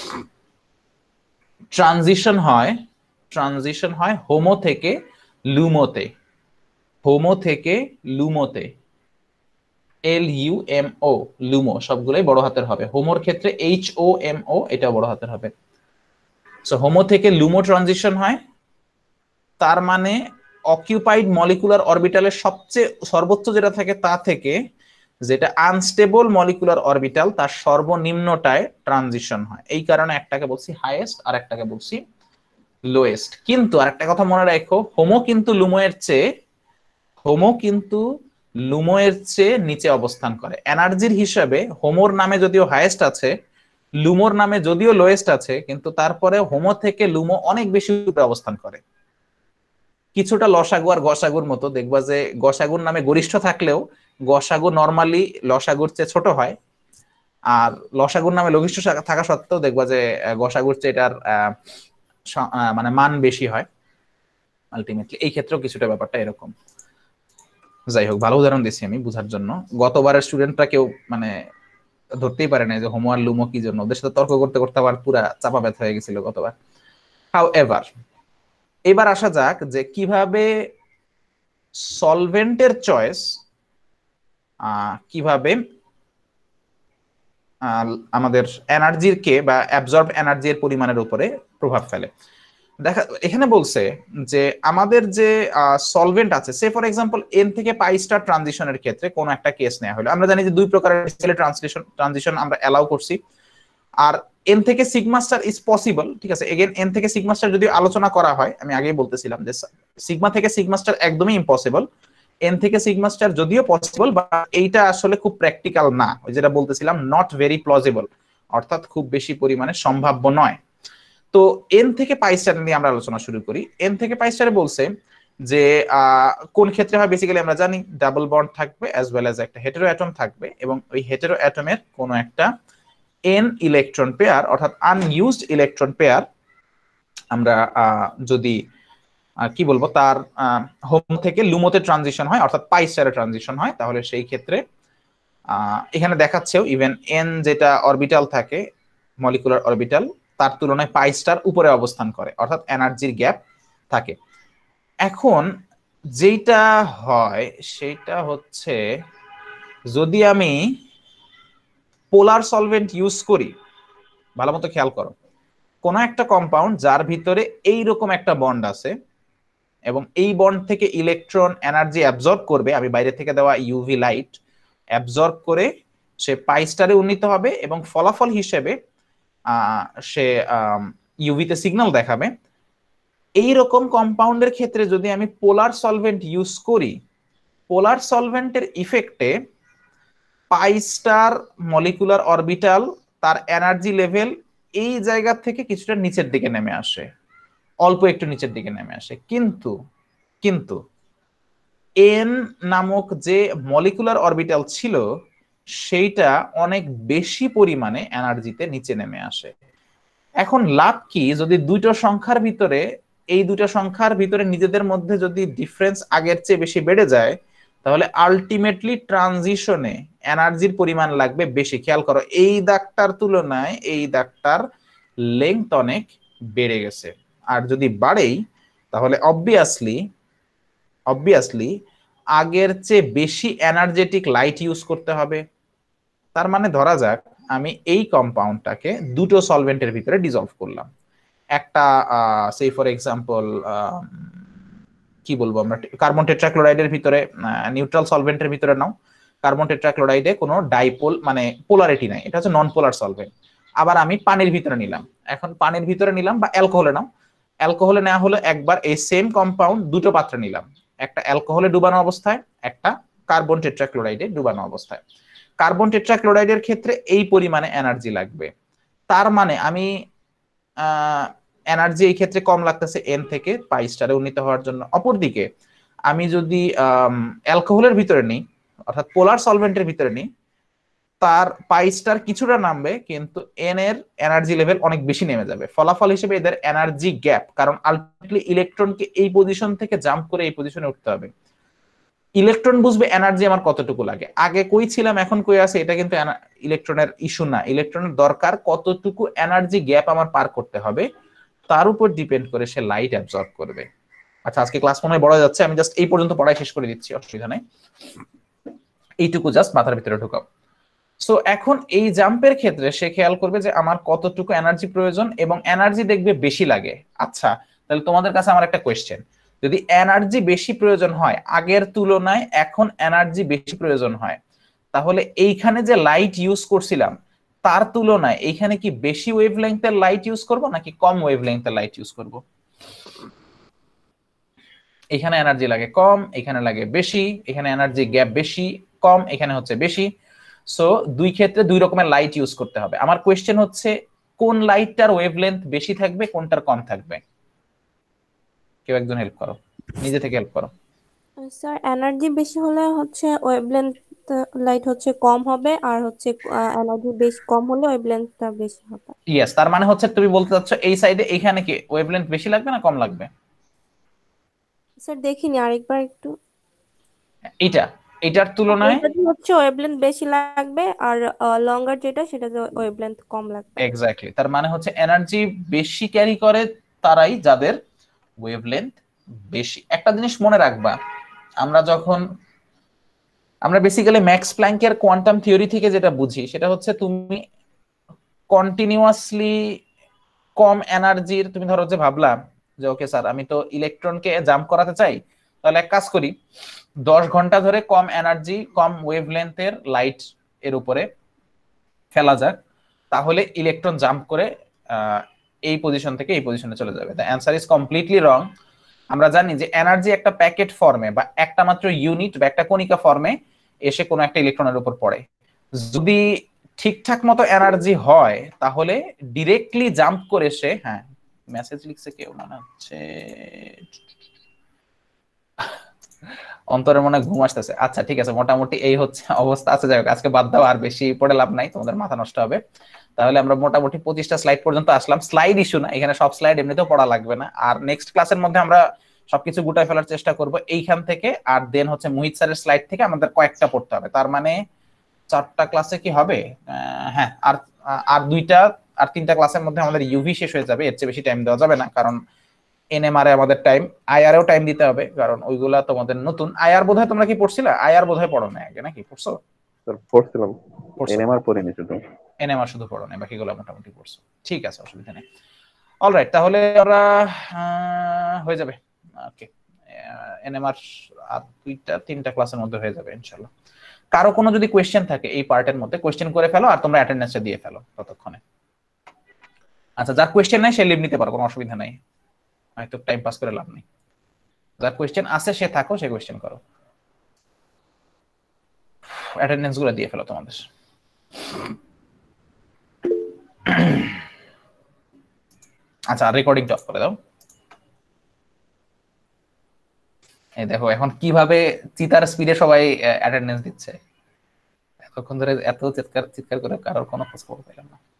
ট্রানজিশন হয় ট্রানজিশন হয় হোমো থেকে লুমোতে, হোমো থেকে লুমোতে, এল ইউ এম ও, লুমো সবগুলোই বড় হাতের হবে। হোমোর ক্ষেত্রে এইচ ও এম ও, এটা বড় হাতের হবে। সো হোমো থেকে লুমো ট্রানজিশন হয়, তার মানে অকিউপাইড মলিকুলার অরবিটালের সবচেয়ে সর্বোচ্চ যেটা থাকে তা থেকে যেটা আনস্টেবল মলিকুলার অরবিটাল তার সর্বনিম্নটায় ট্রানজিশন হয়। এই কারণে একটাকে বলছি হাইয়েস্ট আর একটাকে বলছি লোয়েস্ট। কিন্তু আরেকটা কথা মনে রাখো, হোমো কিন্তু লুমো এর চেয়ে হোমো কিন্তু লুমো এর চেয়ে নিচে অবস্থান করে এনার্জির হিসাবে। হোমোর নামে যদিও হাইয়েস্ট আছে, লুমোর নামে যদিও লোয়েস্ট আছে, কিন্তু তারপরে হোমো থেকে লুমো অনেক বেশি উপরে অবস্থান করে। কিছুটা লসাগু আর গসাগুর মতো, দেখবা যে গসাগুর নামে গরিষ্ঠ থাকলেও গসাগু নরমালি লসাগুর চেয়ে ছোট হয়, আর লসাগুর নামে লঘিষ্ঠ থাকা সত্ত্বেও দেখবা যে গসাগুর চেয়ে এটার মানে মান বেশি হয় আলটিমেটলি। এই ক্ষেত্রেও কিছুটা ব্যাপারটা এরকম। যাই হোক, ভালো উদাহরণ দিচ্ছি আমি বুঝার জন্য। গতবারের স্টুডেন্টরা কেউ মানে ধরতেই পারে না যে হোমো আর লুমো কি জন্য, ওদের সাথে তর্ক করতে করতে আবার পুরা চাপা ব্যথা হয়ে গেছিল গতবার। হাউ এভার, এবার আসা যাক যে কিভাবে সলভেন্টের চয়েস কিভাবে আমাদের এনার্জির কে বা অ্যাবজর্ব এনার্জির পরিমাণের উপরে প্রভাব ফেলে। দেখা এখানে বলছে যে আমাদের যে সলভেন্ট আছে, সে ফর এক্সাম্পল এন থেকে পাই স্টার ট্রানজিশনের ক্ষেত্রে কোনো একটা কেস নেওয়া হলো, আমরা জানি যে দুই প্রকারের ট্রানজিশন ট্রানজিশন আমরা অ্যালাউ করছি। আর এন থেকে সিগমা স্টার ইজ পসিবল, ঠিক আছে। এগেন এন থেকে সিগমা স্টার যদি আলোচনা করা হয়, আমি আগেই বলতেছিলাম যে সিগমা থেকে সিগমা স্টার একদমই ইম্পসিবল, এন থেকে সিগমা স্টার যদিও পসিবল, বা এইটা আসলে খুব প্র্যাকটিক্যাল না, ওই যেটা বলতেছিলাম নট ভেরি প্লজিবল, অর্থাৎ খুব বেশি পরিমাণে সম্ভাব্য নয়। তো এন থেকে পাই স্টার নিয়ে আমরা আলোচনা শুরু করি। এন থেকে পাই স্টারে বলছে যে কোন ক্ষেত্রে হয়, বেসিক্যালি আমরা জানি ডাবল বন্ড থাকবে অ্যাজ ওয়েল অ্যাজ একটা হেটেরো অ্যাটম থাকবে, এবং ওই হেটেরো অ্যাটমের কোনো একটা এন ইলেকট্রন পেয়ার অর্থাৎ আনইউজড ইলেকট্রন পেয়ার আমরা যদি কি বলবো তার হোম থেকে লুমোতে ট্রানজিশন হয় অর্থাৎ পাই স্টারে ট্রানজিশন হয়, তাহলে সেই ক্ষেত্রে এখানে দেখাচ্ছেও ইভেন এন যেটা অরবিটাল থাকে মলিকুলার অরবিটাল তার তুলনায় পাই স্টার উপরে অবস্থান করে, অর্থাৎ এনার্জির গ্যাপ থাকে। এখন যেটা হয় সেটা হচ্ছে যদি আমি পোলার সলভেন্ট ইউজ করি, ভালো মতো খেয়াল করো, কোন একটা কম্পাউন্ড যার ভিতরে এইরকম একটা বন্ড আছে এবং এই বন্ড থেকে ইলেকট্রন এনার্জি অ্যাবজর্ব করবে, আমি বাইরে থেকে দেওয়া ইউভি লাইট অ্যাবজর্ব করে সে পাই স্টারে উন্নীত হবে এবং ফলাফল হিসেবে সে ইউভিতে সিগন্যাল দেখাবে। এইরকম কম্পাউন্ডের ক্ষেত্রে যদি আমি পোলার সলভেন্ট ইউজ করি, পোলার সলভেন্টের ইফেক্টে পাই স্টার মলিকুলার অরবিটাল তার এনার্জি লেভেল এই জায়গা থেকে কিছুটা নিচের দিকে নেমে আসে, অল্প একটু নিচের দিকে নেমে আসে, কিন্তু কিন্তু এন নামক যে মলিকুলার অরবিটাল ছিল সেইটা অনেক বেশি পরিমাণে এনার্জিতে নিচে নেমে আসে। এখন লাভ কি, যদি দুটো সংখ্যার ভিতরে এই দুটো সংখ্যার ভিতরে নিজেদের মধ্যে যদি ডিফারেন্স আগের চেয়ে বেশি বেড়ে যায়, তাহলে আলটিমেটলি ট্রানজিশনে এনার্জির পরিমাণ লাগবে বেশি। খেয়াল করো, এই দাগটার তুলনায় এই দাগটার লেংথ অনেক বেড়ে গেছে, আর যদি বাড়েই তাহলে অবভিয়াসলি অবভিয়াসলি আগের চেয়ে বেশি এনার্জেটিক লাইট ইউজ করতে হবে। তার মানে ধরা যাক আমি এই কম্পাউন্ডটাকে দুটো সলভেন্টের ভিতরে ডিজলভ করলাম। একটা সেই ফর এক্সাম্পল কি বলবো আমরা, কার্বন টেট্রাক্লোরাইডের ভিতরে, নিউট্রাল সলভেন্টের ভিতরে নাও। কার্বন টেট্রাক্লোরাইডে কোনো ডাইপোল মানে পোলারিটি নাই, এটা হচ্ছে নন পোলার সলভেন্ট। আবার আমি পানির ভিতরে নিলাম, এখন পানির ভিতরে নিলাম বা অ্যালকোহলে নাও, অ্যালকোহলে নেওয়া হলো একবার এই সেম কম্পাউন্ড দুটো পাত্রে নিলাম, একটা অ্যালকোহলে ডুবানো অবস্থায়, একটা কার্বন টেট্রাক্লোরাইডে ডুবানো অবস্থায়। কার্বন টেট্রাক্লোরাইডের ক্ষেত্রে এই পরিমাণে এনার্জি লাগবে, তার মানে আমি এনার্জি এই ক্ষেত্রে কম লাগতেছে এন থেকে পাই স্টারে উন্নীত হওয়ার জন্য। অপরদিকে আমি যদি অ্যালকোহলের ভিতরে নিই, অর্থাৎ পোলার সলভেন্টের ভিতরে নিই, তার পাই স্টার কিছুটা নামবে, কিন্তু এন এর এনার্জি লেভেল অনেক বেশি নেমে যাবে। ফলাফল হিসেবে এদের এনার্জি গ্যাপ, কারণ আলটিমেটলি ইলেকট্রনকে এই পজিশন থেকে জাম্প করে এই পজিশনে উঠতে হবে। ইলেকট্রন বুঝবে এনার্জি আমার কতটুকু লাগে, আগে কই ছিলাম এখন কই আছে, এটা কিন্তু ইলেকট্রনের ইস্যু না। ইলেকট্রনের দরকার কতটুকু এনার্জি গ্যাপ আমার পার করতে হবে, তার উপর ডিপেন্ড করে সে লাইট অ্যাবজর্ব করবে। আচ্ছা, আজকে ক্লাস মনে হয় বড় যাচ্ছে, আমি জাস্ট এই পর্যন্ত পড়াই শেষ করে দিচ্ছি, অসুবিধা নাই, এইটুকু জাস্ট মাথার ভিতরে ঢোকাও। সো এখন এই জাম্পের ক্ষেত্রে সে খেয়াল করবে যে আমার কতটুকু এনার্জি প্রয়োজন, এবং এনার্জি দেখবে বেশি লাগে। আচ্ছা, তাহলে তোমাদের কাছে আমার একটা কোয়েশ্চেন, যদি এনার্জি বেশি প্রয়োজন হয়, আগের তুলনায় এখন এনার্জি বেশি প্রয়োজন হয়, তাহলে এইখানে যে লাইট ইউজ করছিলাম তার তুলনায় এইখানে কি বেশি ওয়েভলেংথের লাইট ইউজ করব নাকি কম ওয়েভলেংথের লাইট ইউজ করব? এখানে এনার্জি লাগে কম, এখানে লাগে বেশি, এখানে এনার্জি গ্যাপ বেশি কম, এখানে হচ্ছে বেশি। সো দুই ক্ষেত্রে দুই রকমের লাইট ইউজ করতে হবে। আমার কোয়েশ্চেন হচ্ছে কোন লাইটটার ওয়েভলেংথ বেশি থাকবে, কোনটার কম থাকবে? কেউ একজন হেল্প করো, নিজে থেকে হেল্প করো। স্যার এনার্জি বেশি হলে হচ্ছে ওয়েভলেন্থ লাইট হচ্ছে কম হবে, আর হচ্ছে এনার্জি বেশি কম হলে ওয়েভলেন্থটা বেশি হবে। ইয়েস, তার মানে হচ্ছে তুমি বলতে চাচ্ছ এই সাইডে এইখানে কি ওয়েভলেংথ বেশি লাগবে না কম লাগবে? স্যার দেখিনি আরেকবার একটু। এটা এটার তুলনায় এটাতে হচ্ছে ওয়েভলেন্থ বেশি লাগবে, আর লঙ্গার যেটা সেটাতে ওয়েভলেন্থ কম লাগবে। এক্স্যাক্টলি, তার মানে হচ্ছে এনার্জি বেশি ক্যারি করে তারাই যাদের ওয়েভলেন্থ বেশি। একটা জিনিস মনে রাখবা, আমরা যখন আমরা বেসিক্যালি ম্যাক্স প্ল্যাঙ্কের কোয়ান্টাম থিওরি থেকে যেটা বুঝি সেটা হচ্ছে তুমি কন্টিনিউয়াসলি কম এনার্জির, তুমি ধরো যে ভাবলা যে ওকে স্যার আমি তো ইলেকট্রনকে জাম্প করাতে চাই, তাহলে এক কাজ করি দশ ঘন্টা ধরে কম এনার্জি কম ওয়েভলেন্থের লাইট এর উপরে ফেলা যাক, তাহলে ইলেকট্রন জাম্প করে এই পজিশন থেকে এই পজিশনে চলে যাবে। The answer is completely wrong. আমরা জানি যে এনার্জি একটা প্যাকেট ফর্মে বা একটা মাত্র ইউনিট বা একটা কণিকা ফর্মে এসে কোনো একটা ইলেকট্রনের উপর পড়ে। যদি ঠিকঠাক মতো এনার্জি হয় তাহলে ডিরেক্টলি জাম্প করে সে, হ্যাঁ মেসেজ লিখছে কেউ মনে হচ্ছে, অন্তরের মনে ঘুম আসতেছে। আচ্ছা ঠিক আছে, মোটামুটি এই হচ্ছে অবস্থা আছে। যাই হোক, আজকে বাদ দাও, আর বেশি পড়ে লাভ নাই, তোমাদের মাথা নষ্ট হবে। তাহলে আমরা মোটামুটি পঁচিশটা স্লাইড পর্যন্ত আসলাম। স্লাইড ইস্যু না, এখানে সব স্লাইড এমনিতেও পড়া লাগবে না। আর নেক্সট ক্লাসের মধ্যে আমরা সবকিছু গুটায় ফেলার চেষ্টা করব এইখান থেকে, আর দেন হচ্ছে মুহিত স্যারের স্লাইড থেকে আমাদের কয়েকটা পড়তে হবে। তার মানে চারটা ক্লাসে কি হবে, হ্যাঁ আর আর দুইটা আর তিনটা ক্লাসের মধ্যে আমাদের ইউভি শেষ হয়ে যাবে। এর চেয়ে বেশি টাইম দেওয়া যাবে না, কারণ এনএমআর এ আমাদের টাইম, আইআর এও টাইম দিতে হবে, কারণ ওইগুলা তোমাদের নতুন। আইআর বোধহয় তোমরা কি পড়ছিলা? আইআর বোধহয় পড়ো না আগে, নাকি পড়ছো? স্যার পড়ছিলাম, এনএমআর পড়িনি শুধু। এনএমআর শুধু পড়ো না, বাকিগুলো মোটামুটি পড়ছো। ঠিক আছে, অসুবিধা নেই। অলরাইট, তাহলে আমরা হয়ে যাবে। ওকে, এনএমআর আর দুইটা তিনটা ক্লাসের মধ্যে হয়ে যাবে ইনশাআল্লাহ। কারো কোনো যদি কোয়েশ্চেন থাকে এই পার্টের মধ্যে, কোয়েশ্চেন করে ফেলো, আর তোমরা অ্যাটেন্ডেন্সটা দিয়ে ফেলো ততক্ষণে। আচ্ছা, যার কোয়েশ্চেন নাই সে লিভ নিতে পারো, কোনো অসুবিধা নাই, হয়তো টাইম পাস করে লাভ নেই। যার কোয়েশ্চেন আছে সে থাকো, সে কোয়েশ্চেন করো, অ্যাটেন্ডেন্স গুলো দিয়ে ফেলো তোমাদের। আচ্ছা, রেকর্ডিংটা অফ করে দাও। এই দেখো এখন কিভাবে চিতার স্পিডে সবাই অ্যাটেন্ডেন্স দিচ্ছে। এতক্ষণ ধরে এত চিৎকার চিৎকার করে কারোর কোনো খোঁজ খবর পেলাম না।